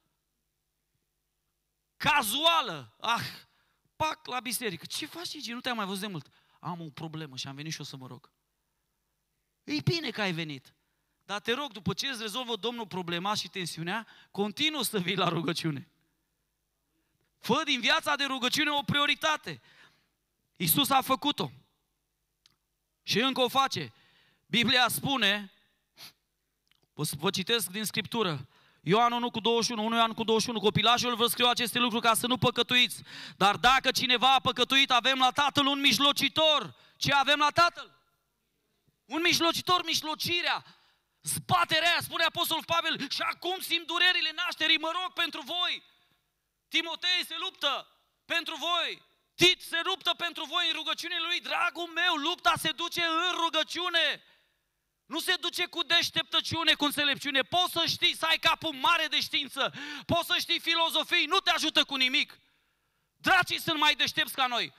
cazuală. Pac la biserică. Ce faci, Gigi? Nu te-am mai văzut de mult. Am o problemă și am venit și eu să mă rog. E bine că ai venit. Dar te rog, după ce îți rezolvă Domnul problema și tensiunea, continuu să vii la rugăciune. Fă din viața de rugăciune o prioritate. Iisus a făcut-o. Și încă o face. Biblia spune, vă citesc din Scriptură, Ioan 1:21, copilașul vă scriu aceste lucruri ca să nu păcătuiți. Dar dacă cineva a păcătuit, avem la Tatăl un mijlocitor. Ce avem la Tatăl? Un mijlocitor, mijlocirea. Zbaterea, spune Apostolul Pavel, și acum simt durerile nașterii, mă rog pentru voi. Timotei se luptă pentru voi. Tit se luptă pentru voi în rugăciunile lui. Dragul meu, lupta se duce în rugăciune. Nu se duce cu deșteptăciune, cu înțelepciune. Poți să știi, să ai capul mare de știință. Poți să știi filozofii, nu te ajută cu nimic. Dracii sunt mai deștepți ca noi.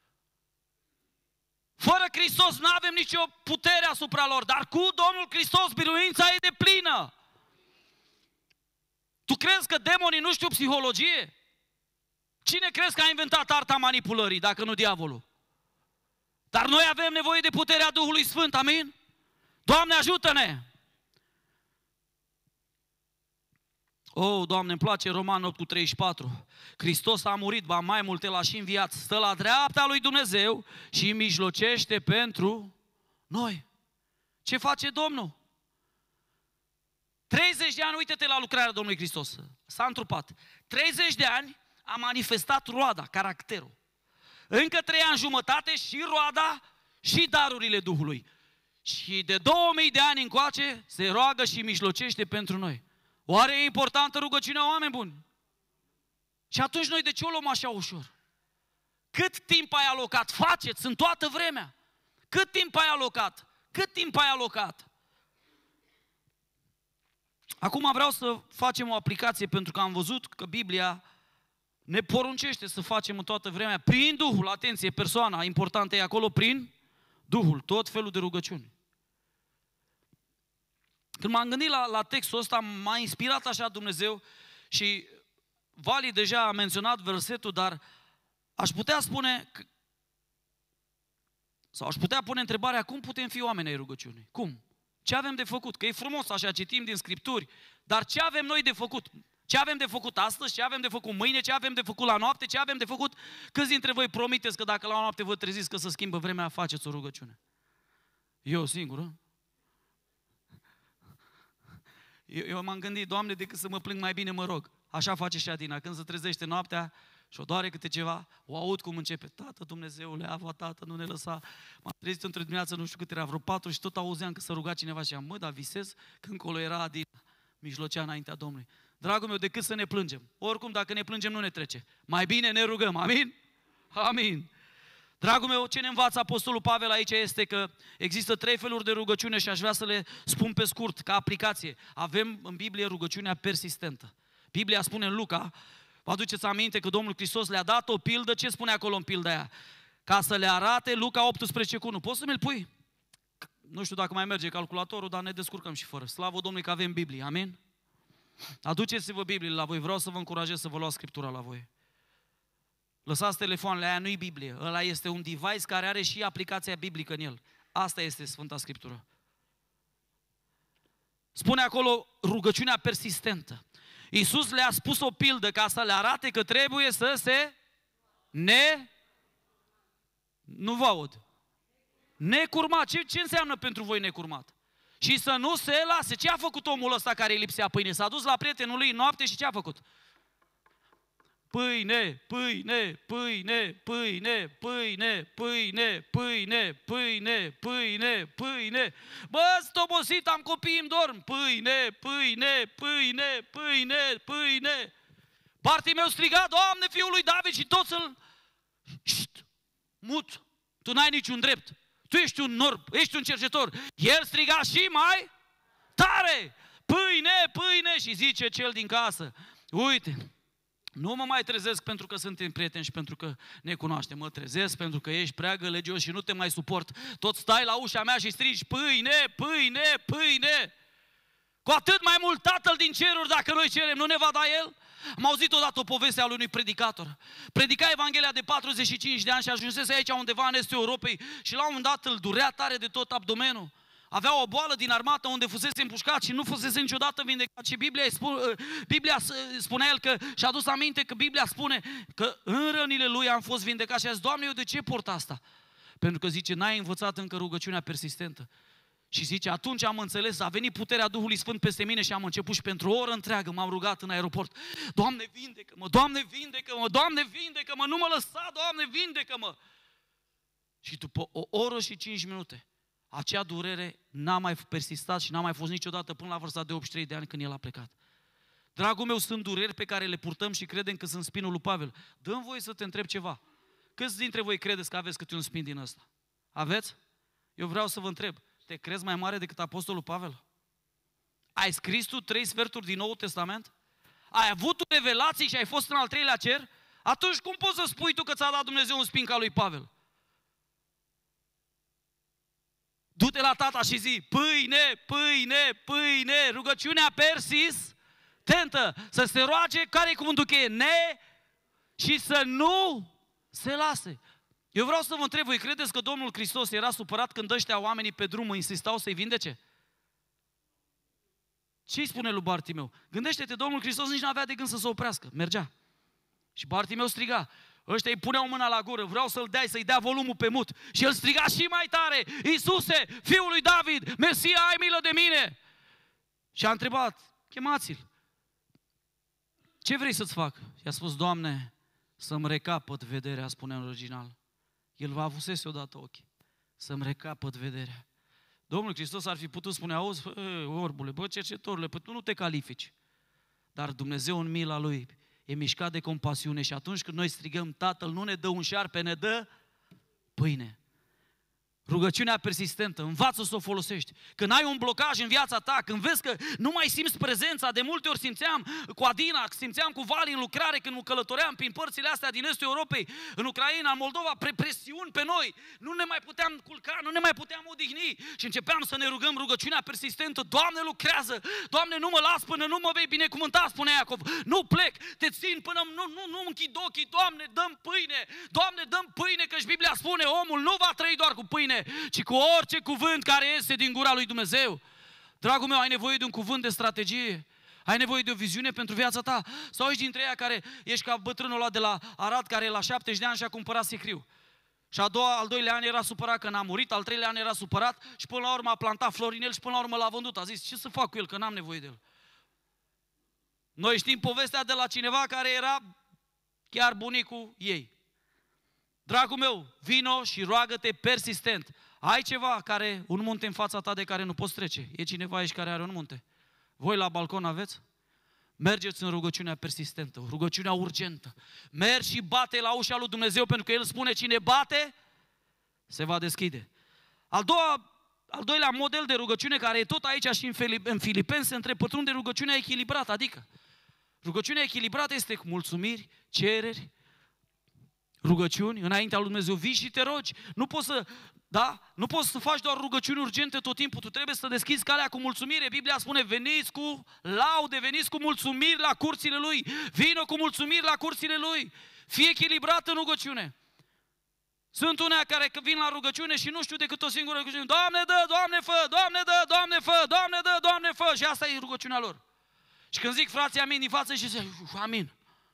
Fără Hristos nu avem nicio putere asupra lor, dar cu Domnul Hristos biruința e de plină. Tu crezi că demonii nu știu psihologie? Cine crezi că a inventat arta manipulării, dacă nu diavolul? Dar noi avem nevoie de puterea Duhului Sfânt, amin? Doamne, ajută-ne! Doamne, îmi place Roman 8:34. Hristos a murit, ba mai mult, El a și înviat, stă la dreapta lui Dumnezeu și mijlocește pentru noi. Ce face Domnul? 30 de ani, uite-te la lucrarea Domnului Hristos. S-a întrupat. 30 de ani a manifestat roada, caracterul. Încă 3 ani jumătate și roada și darurile Duhului. Și de 2000 de ani încoace se roagă și mijlocește pentru noi. Oare e importantă rugăciunea, oameni buni? Și atunci noi de ce o luăm așa ușor? Cât timp ai alocat? Faceți în toată vremea. Cât timp ai alocat? Cât timp ai alocat? Acum vreau să facem o aplicație, pentru că am văzut că Biblia ne poruncește să facem în toată vremea, prin Duhul, atenție, persoana importantă e acolo, prin Duhul, tot felul de rugăciuni. Când m-am gândit la textul ăsta, m-a inspirat așa Dumnezeu și Vali deja a menționat versetul, dar aș putea spune, sau aș putea pune întrebarea, cum putem fi oameni ai rugăciunii? Cum? Ce avem de făcut? Că e frumos așa, citim din Scripturi, dar ce avem noi de făcut? Ce avem de făcut astăzi? Ce avem de făcut mâine? Ce avem de făcut la noapte? Ce avem de făcut? Câți dintre voi promiteți că dacă la noapte vă treziți că se schimbă vremea, faceți o rugăciune? Eu singur, Eu m-am gândit, Doamne, decât să mă plâng mai bine mă rog. Așa face și Adina. Când se trezește noaptea, și o doare câte ceva, o aud cum începe, Tată Dumnezeule, Ava, Tată, nu ne lăsa. M-am trezit într-o dimineață, nu știu cât era, vreo 4 și tot auzeam că s-a rugat cineva și am, mă, dar visez că încolo era Adina, mijlocea înaintea Domnului. Dragul meu, decât să ne plângem. Oricum, dacă ne plângem, nu ne trece. Mai bine ne rugăm, amin? Amin. Dragul meu, ce ne învață Apostolul Pavel aici este că există 3 feluri de rugăciune și aș vrea să le spun pe scurt, ca aplicație. Avem în Biblie rugăciunea persistentă. Biblia spune în Luca, vă aduceți aminte că Domnul Hristos le-a dat o pildă, ce spune acolo în pilda aia? Ca să le arate, Luca 18:1. Poți să mi-l pui? Nu știu dacă mai merge calculatorul, dar ne descurcăm și fără. Slavă Domnului că avem Biblie, amin? Aduceți-vă Bibliile la voi, vreau să vă încurajez să vă luați Scriptura la voi. Lăsați telefoanele, aia nu-i Biblie, ăla este un device care are și aplicația biblică în el. Asta este Sfânta Scriptură. Spune acolo rugăciunea persistentă. Iisus le-a spus o pildă ca să le arate că trebuie să se nu vă aud. Necurmat. Ce înseamnă pentru voi necurmat? Și să nu se lase. Ce a făcut omul ăsta care îi lipsea pâine? S-a dus la prietenul lui în noapte și ce a făcut? Pâine, pâine, pâine, pâine, pâine, pâine, pâine, pâine, pâine, pâine. Bă, sunt obosit, am copii, îmi dorm. Pâine, pâine, pâine, pâine, pâine. Bartimeu striga, Doamne, Fiul lui David, și toți îl... Mut, tu n-ai niciun drept. Tu ești un orb, ești un cercetor. El striga și mai tare. Pâine, pâine. Și zice cel din casă, uite, nu mă mai trezesc pentru că suntem prieteni și pentru că ne cunoaștem. Mă trezesc pentru că ești prea gălăgios și nu te mai suport. Tot stai la ușa mea și strigi pâine, pâine, pâine. Cu atât mai mult Tatăl din ceruri, dacă noi cerem, nu ne va da El? Am auzit odată o poveste a unui predicator. Predica Evanghelia de 45 de ani și ajunsese aici undeva în estul Europei și la un moment dat îl durea tare de tot abdomenul. Avea o boală din armată unde fusese împușcat și nu fusese niciodată vindecat. Și Biblia spunea el că și-a adus aminte că Biblia spune că în rănile lui am fost vindecat și a zis, Doamne, eu de ce port asta? Pentru că zice, n-ai învățat încă rugăciunea persistentă. Și zice, atunci am înțeles, a venit puterea Duhului Sfânt peste mine și am început și pentru o oră întreagă m-am rugat în aeroport. Doamne, vindecă-mă, Doamne, vindecă-mă, Doamne, vindecă-mă, nu mă lăsa, Doamne, vindecă-mă. Și după o oră și 5 minute, acea durere n-a mai persistat și n-a mai fost niciodată până la vârsta de 83 de ani când el a plecat. Dragul meu, sunt dureri pe care le purtăm și credem că sunt spinul lui Pavel. Dă-mi voie să te întreb ceva. Câți dintre voi credeți că aveți câte un spin din ăsta? Aveți? Eu vreau să vă întreb. Te crezi mai mare decât Apostolul Pavel? Ai scris tu 3 sferturi din Noul Testament? Ai avut revelații și ai fost în al 3-lea cer? Atunci cum poți să spui tu că ți-a dat Dumnezeu un spin ca lui Pavel? Du-te la tata și zi, pâine, pâine, pâine, rugăciunea persistentă, să se roage, care-i cuvântul cheie? Și să nu se lase. Eu vreau să vă întreb, voi credeți că Domnul Hristos era supărat când ăștia oamenii pe drum insistau să-i vindece? Ce-i spune lui Bartimeu? Gândește-te, Domnul Hristos nici n-avea de gând să se oprească, mergea. Și Bartimeu striga, ăștia îi puneau mâna la gură, vreau să-l dai, să-i dea volumul pe mut. Și el striga și mai tare, Iisuse, Fiul lui David, Mesia, ai milă de mine! Și a întrebat, chemați-l. Ce vrei să-ți fac? Și a spus, Doamne, să-mi recapăt vederea, spune în original. El va avusese odată ochii, să-mi recapăt vederea. Domnul Hristos ar fi putut spune, auzi, orbule, bă, cercetorule, păi tu nu te califici. Dar Dumnezeu în mila Lui e mișcat de compasiune și atunci când noi strigăm, Tatăl nu ne dă un șarpe, ne dă pâine. Rugăciunea persistentă, învață să o folosești. Când ai un blocaj în viața ta, când vezi că nu mai simți prezența, de multe ori simțeam cu Adina, simțeam cu Vali în lucrare când nu călătoream prin părțile astea din estul Europei, în Ucraina, în Moldova, presiuni pe noi, nu ne mai puteam culca, nu ne mai puteam odihni și începeam să ne rugăm rugăciunea persistentă, Doamne, lucrează, Doamne, nu mă las până nu mă vei binecuvânta, spune Iacov, nu plec, te țin până nu închid ochii, Doamne, dăm pâine, Doamne, dăm pâine, căci Biblia spune, omul nu va trăi doar cu pâine, ci cu orice cuvânt care iese din gura lui Dumnezeu. Dragul meu, ai nevoie de un cuvânt de strategie, ai nevoie de o viziune pentru viața ta. Sau ești dintre ea care ești ca bătrânul ăla de la Arad, care la 70 de ani și-a cumpărat sicriu. Și al doilea an era supărat că n-a murit, al treilea an era supărat și până la urmă a plantat florinel și până la urmă l-a vândut. A zis, ce să fac cu el, că n-am nevoie de el. Noi știm povestea de la cineva care era chiar bunicul ei. Dragul meu, vino și roagă-te persistent. Ai ceva un munte în fața ta de care nu poți trece. E cineva aici care are un munte? Voi la balcon aveți? Mergeți în rugăciunea persistentă, rugăciunea urgentă. Mergi și bate la ușa lui Dumnezeu, pentru că El spune, cine bate, se va deschide. Al doilea model de rugăciune, care e tot aici și în Filipeni, se întrepătrunde rugăciunea echilibrată. Adică, rugăciunea echilibrată este cu mulțumiri, cereri, rugăciuni, înaintea lui Dumnezeu vii și te rogi. Nu poți să faci doar rugăciuni urgente tot timpul, tu trebuie să deschizi calea cu mulțumire. Biblia spune, veniți cu laude, veniți cu mulțumiri la curțile Lui, vină cu mulțumiri la curțile Lui, fie echilibrat în rugăciune. Sunt unea care vin la rugăciune și nu știu decât o singură rugăciune, Doamne dă, Doamne fă, Doamne dă, Doamne fă, Doamne dă, Doamne fă, și asta e rugăciunea lor. Și când zic frații amin din față și zic, amin.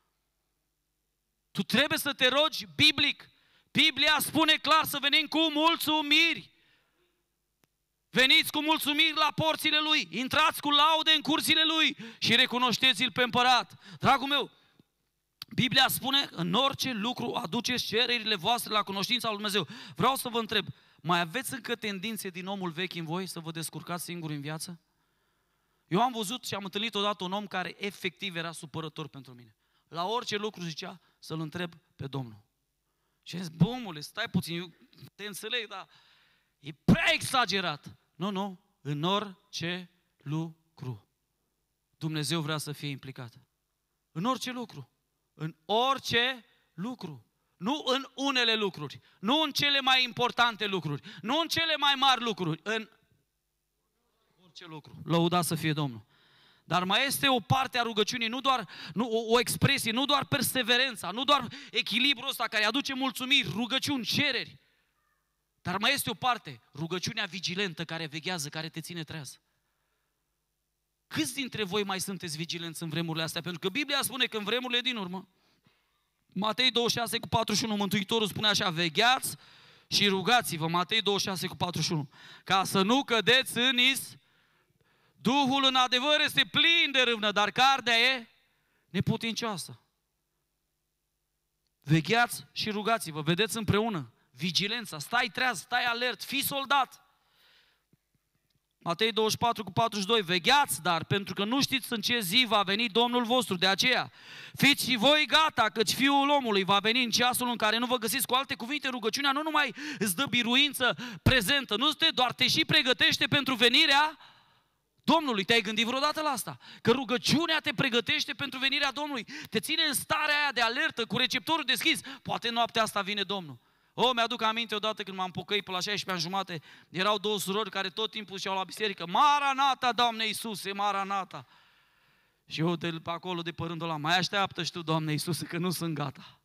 Tu trebuie să te rogi biblic. Biblia spune clar să venim cu mulțumiri. Veniți cu mulțumiri la porțile Lui, intrați cu laude în curțile Lui și recunoșteți-L pe împărat. Dragul meu, Biblia spune, în orice lucru aduceți cererile voastre la cunoștința lui Dumnezeu. Vreau să vă întreb, mai aveți încă tendințe din omul vechi în voi să vă descurcați singuri în viață? Eu am văzut și am întâlnit odată un om care efectiv era supărător pentru mine. La orice lucru zicea să-L întreb pe Domnul. Și am zis, bă, omule, stai puțin, eu te înțeleg, dar e prea exagerat. Nu, în orice lucru Dumnezeu vrea să fie implicat. În orice lucru. În orice lucru. Nu în unele lucruri. Nu în cele mai importante lucruri. Nu în cele mai mari lucruri. În orice lucru. Lăudat să fie Domnul. Dar mai este o parte a rugăciunii, o expresie, nu doar perseverența, nu doar echilibrul ăsta care aduce mulțumiri, rugăciuni, cereri. Dar mai este o parte, rugăciunea vigilentă care veghează, care te ține treaz. Câți dintre voi mai sunteți vigilenți în vremurile astea? Pentru că Biblia spune că în vremurile din urmă, Matei 26:41, Mântuitorul spune așa, vegheați și rugați-vă, Matei 26:41, ca să nu cădeți în Duhul în adevăr este plin de râvnă, dar cardea e neputincioasă. Vegheați și rugați-vă, vedeți împreună, vigilența, stai treaz, stai alert, fii soldat. Matei 24:42, vegheați, dar pentru că nu știți în ce zi va veni Domnul vostru, de aceea fiți și voi gata, căci Fiul omului va veni în ceasul în care nu vă găsiți. Cu alte cuvinte, rugăciunea nu numai îți dă biruință prezentă, doar te și pregătește pentru venirea Domnului. Te-ai gândit vreodată la asta? Că rugăciunea te pregătește pentru venirea Domnului. Te ține în starea aia de alertă, cu receptorul deschis. Poate noaptea asta vine Domnul. Mi-aduc aminte odată când m-am pocăit pe la 16:30, erau două surori care tot timpul și-au la biserică, Maranata, Doamne Iisuse, Maranata. Și eu de pe acolo, de pe rândul ăla, mai așteaptă și tu, Doamne Iisuse, că nu sunt gata.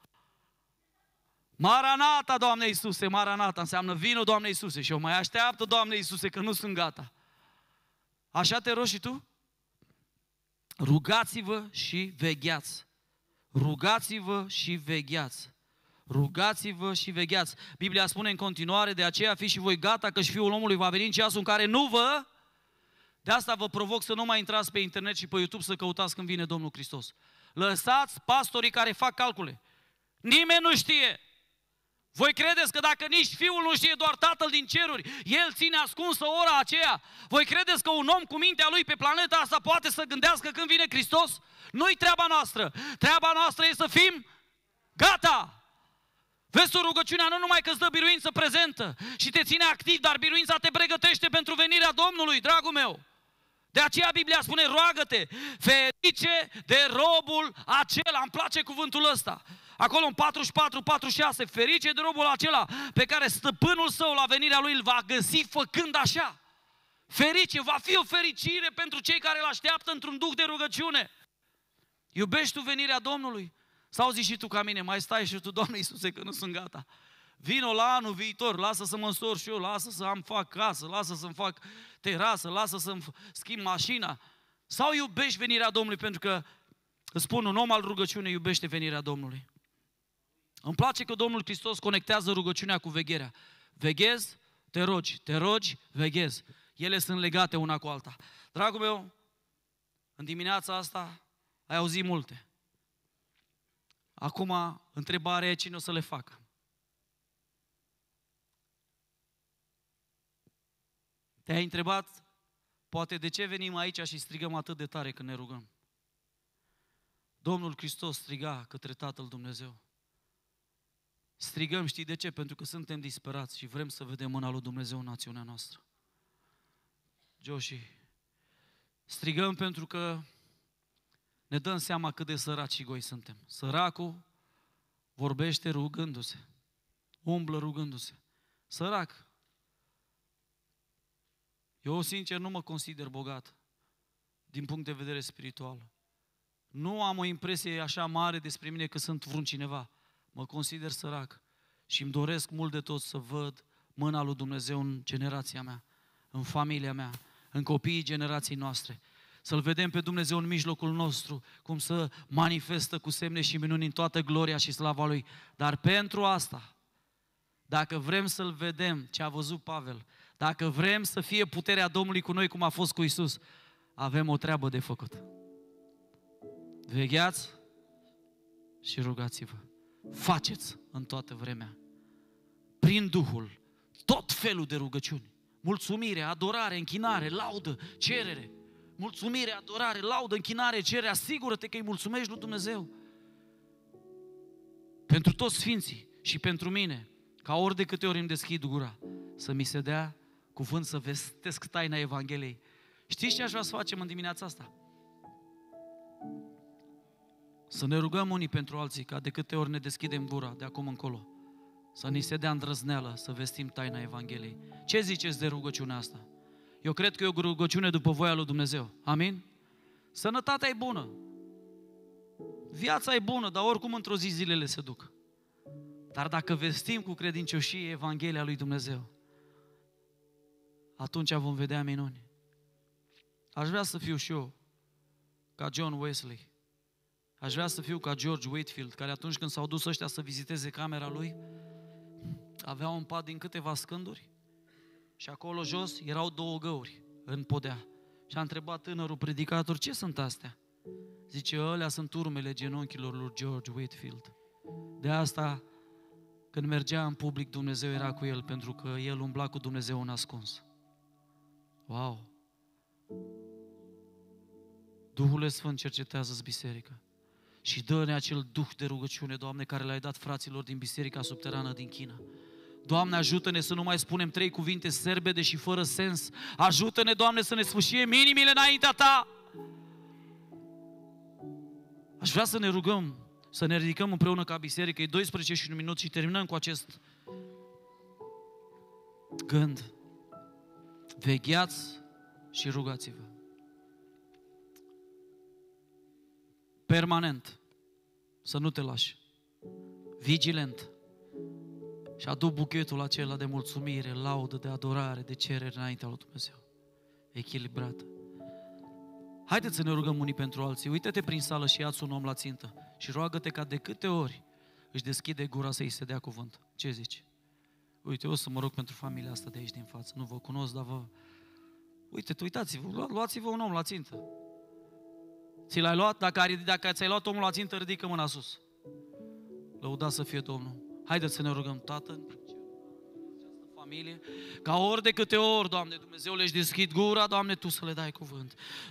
Maranata, Doamne Iisuse, Maranata, înseamnă vină, Doamne Iisuse. Și eu mai așteaptă, Doamne Iisuse, că nu sunt gata. Așa te rogi și tu? Rugați-vă și vegheați. Rugați-vă și vegheați. Rugați-vă și vegheați. Biblia spune în continuare, de aceea fiți și voi gata, că și Fiul omului va veni în ceasul în care nu vă... De asta vă provoc să nu mai intrați pe internet și pe YouTube să căutați când vine Domnul Hristos. Lăsați pastorii care fac calcule. Nimeni nu știe. Voi credeți că dacă nici Fiul nu știe, doar Tatăl din ceruri, El ține ascunsă ora aceea? Voi credeți că un om cu mintea lui pe planeta asta poate să gândească când vine Hristos? Nu-i treaba noastră. Treaba noastră e să fim gata. Vezi tu, rugăciunea nu numai că îți dă biruință prezentă și te ține activ, dar biruința te pregătește pentru venirea Domnului, dragul meu. De aceea Biblia spune, roagă-te, ferice de robul acela. Îmi place cuvântul ăsta. Acolo în 44:46, ferice de robul acela pe care stăpânul său la venirea lui îl va găsi făcând așa. Ferice, va fi o fericire pentru cei care îl așteaptă într-un duh de rugăciune. Iubești tu venirea Domnului? Sau zici și tu ca mine, mai stai și tu, Doamne Iisuse, că nu sunt gata. Vino la anul viitor, lasă să mă însor și eu, lasă să fac casă, lasă să-mi fac terasă, lasă să-mi schimb mașina. Sau iubești venirea Domnului, pentru că, îți spun, un om al rugăciunii iubește venirea Domnului. Îmi place că Domnul Hristos conectează rugăciunea cu vegherea. Veghezi, te rogi, veghezi. Ele sunt legate una cu alta. Dragul meu, în dimineața asta ai auzit multe. Acum, întrebarea e cine o să le facă. Te-ai întrebat, poate de ce venim aici și strigăm atât de tare când ne rugăm? Domnul Hristos striga către Tatăl Dumnezeu. Strigăm, știi de ce? Pentru că suntem disperați și vrem să vedem mâna lui Dumnezeu în națiunea noastră. Joshi, strigăm pentru că ne dăm seama cât de săraci și goi suntem. Săracul vorbește rugându-se, umblă rugându-se. Sărac. Eu, sincer, nu mă consider bogat din punct de vedere spiritual. Nu am o impresie așa mare despre mine că sunt vreun cineva. Mă consider sărac și îmi doresc mult de tot să văd mâna lui Dumnezeu în generația mea, în familia mea, în copiii generației noastre. Să-L vedem pe Dumnezeu în mijlocul nostru, cum să manifestă cu semne și minuni în toată gloria și slava Lui. Dar pentru asta, dacă vrem să-L vedem, ce a văzut Pavel, dacă vrem să fie puterea Domnului cu noi, cum a fost cu Iisus, avem o treabă de făcut. Vegheați și rugați-vă. Faceți în toată vremea, prin Duhul, tot felul de rugăciuni. Mulțumire, adorare, închinare, laudă, cerere. Mulțumire, adorare, laudă, închinare, cerere. Asigură-te că îi mulțumești lui Dumnezeu. Pentru toți sfinții și pentru mine, ca ori de câte ori îmi deschid gura, să mi se dea cuvânt să vestesc taina Evangheliei. Știți ce aș vrea să facem în dimineața asta? Să ne rugăm unii pentru alții, ca de câte ori ne deschidem gura de acum încolo, să ni se dea îndrăzneală să vestim taina Evangheliei. Ce ziceți de rugăciunea asta? Eu cred că e o rugăciune după voia lui Dumnezeu. Amin? Sănătatea e bună. Viața e bună, dar oricum într-o zi zilele se duc. Dar dacă vestim cu credincioșie Evanghelia lui Dumnezeu, atunci vom vedea minuni. Aș vrea să fiu și eu ca John Wesley. Aș vrea să fiu ca George Whitefield, care atunci când s-au dus ăștia să viziteze camera lui, avea un pat din câteva scânduri și acolo jos erau 2 găuri în podea. Și a întrebat tânărul predicator, ce sunt astea? Zice, ălea sunt urmele genunchilor lui George Whitefield. De asta, când mergea în public, Dumnezeu era cu el, pentru că el umbla cu Dumnezeu în ascuns. Wow! Duhul Sfânt cercetează-ți biserica și dă-ne acel duh de rugăciune, Doamne, care l-ai dat fraților din biserica subterană din China. Doamne, ajută-ne să nu mai spunem 3 cuvinte serbede și fără sens. Ajută-ne, Doamne, să ne sfâșiem inimile înaintea Ta. Aș vrea să ne rugăm, să ne ridicăm împreună ca biserică. E 12 și 1 minut și terminăm cu acest gând. Vegheați și rugați-vă. Permanent. Să nu te lași. Vigilent. Și adu buchetul acela de mulțumire, laudă, de adorare, de cerere înaintea lui Dumnezeu. Echilibrat. Haideți să ne rugăm unii pentru alții. Uită-te prin sală și ia-ți un om la țintă și roagă-te ca de câte ori își deschide gura să-i se dea cuvânt. Ce zici? Uite, eu o să mă rog pentru familia asta de aici din față. Nu vă cunosc, dar vă... Uitați-vă, luați-vă un om la țintă. Ți l-ai luat? Dacă ți-ai luat omul la țintă, ridică mâna sus. Lăudați să fie Domnul. Haideți să ne rugăm, Tată, în această familie, ca ori de câte ori, Doamne, Dumnezeu le-și deschid gura, Doamne, Tu să le dai cuvânt.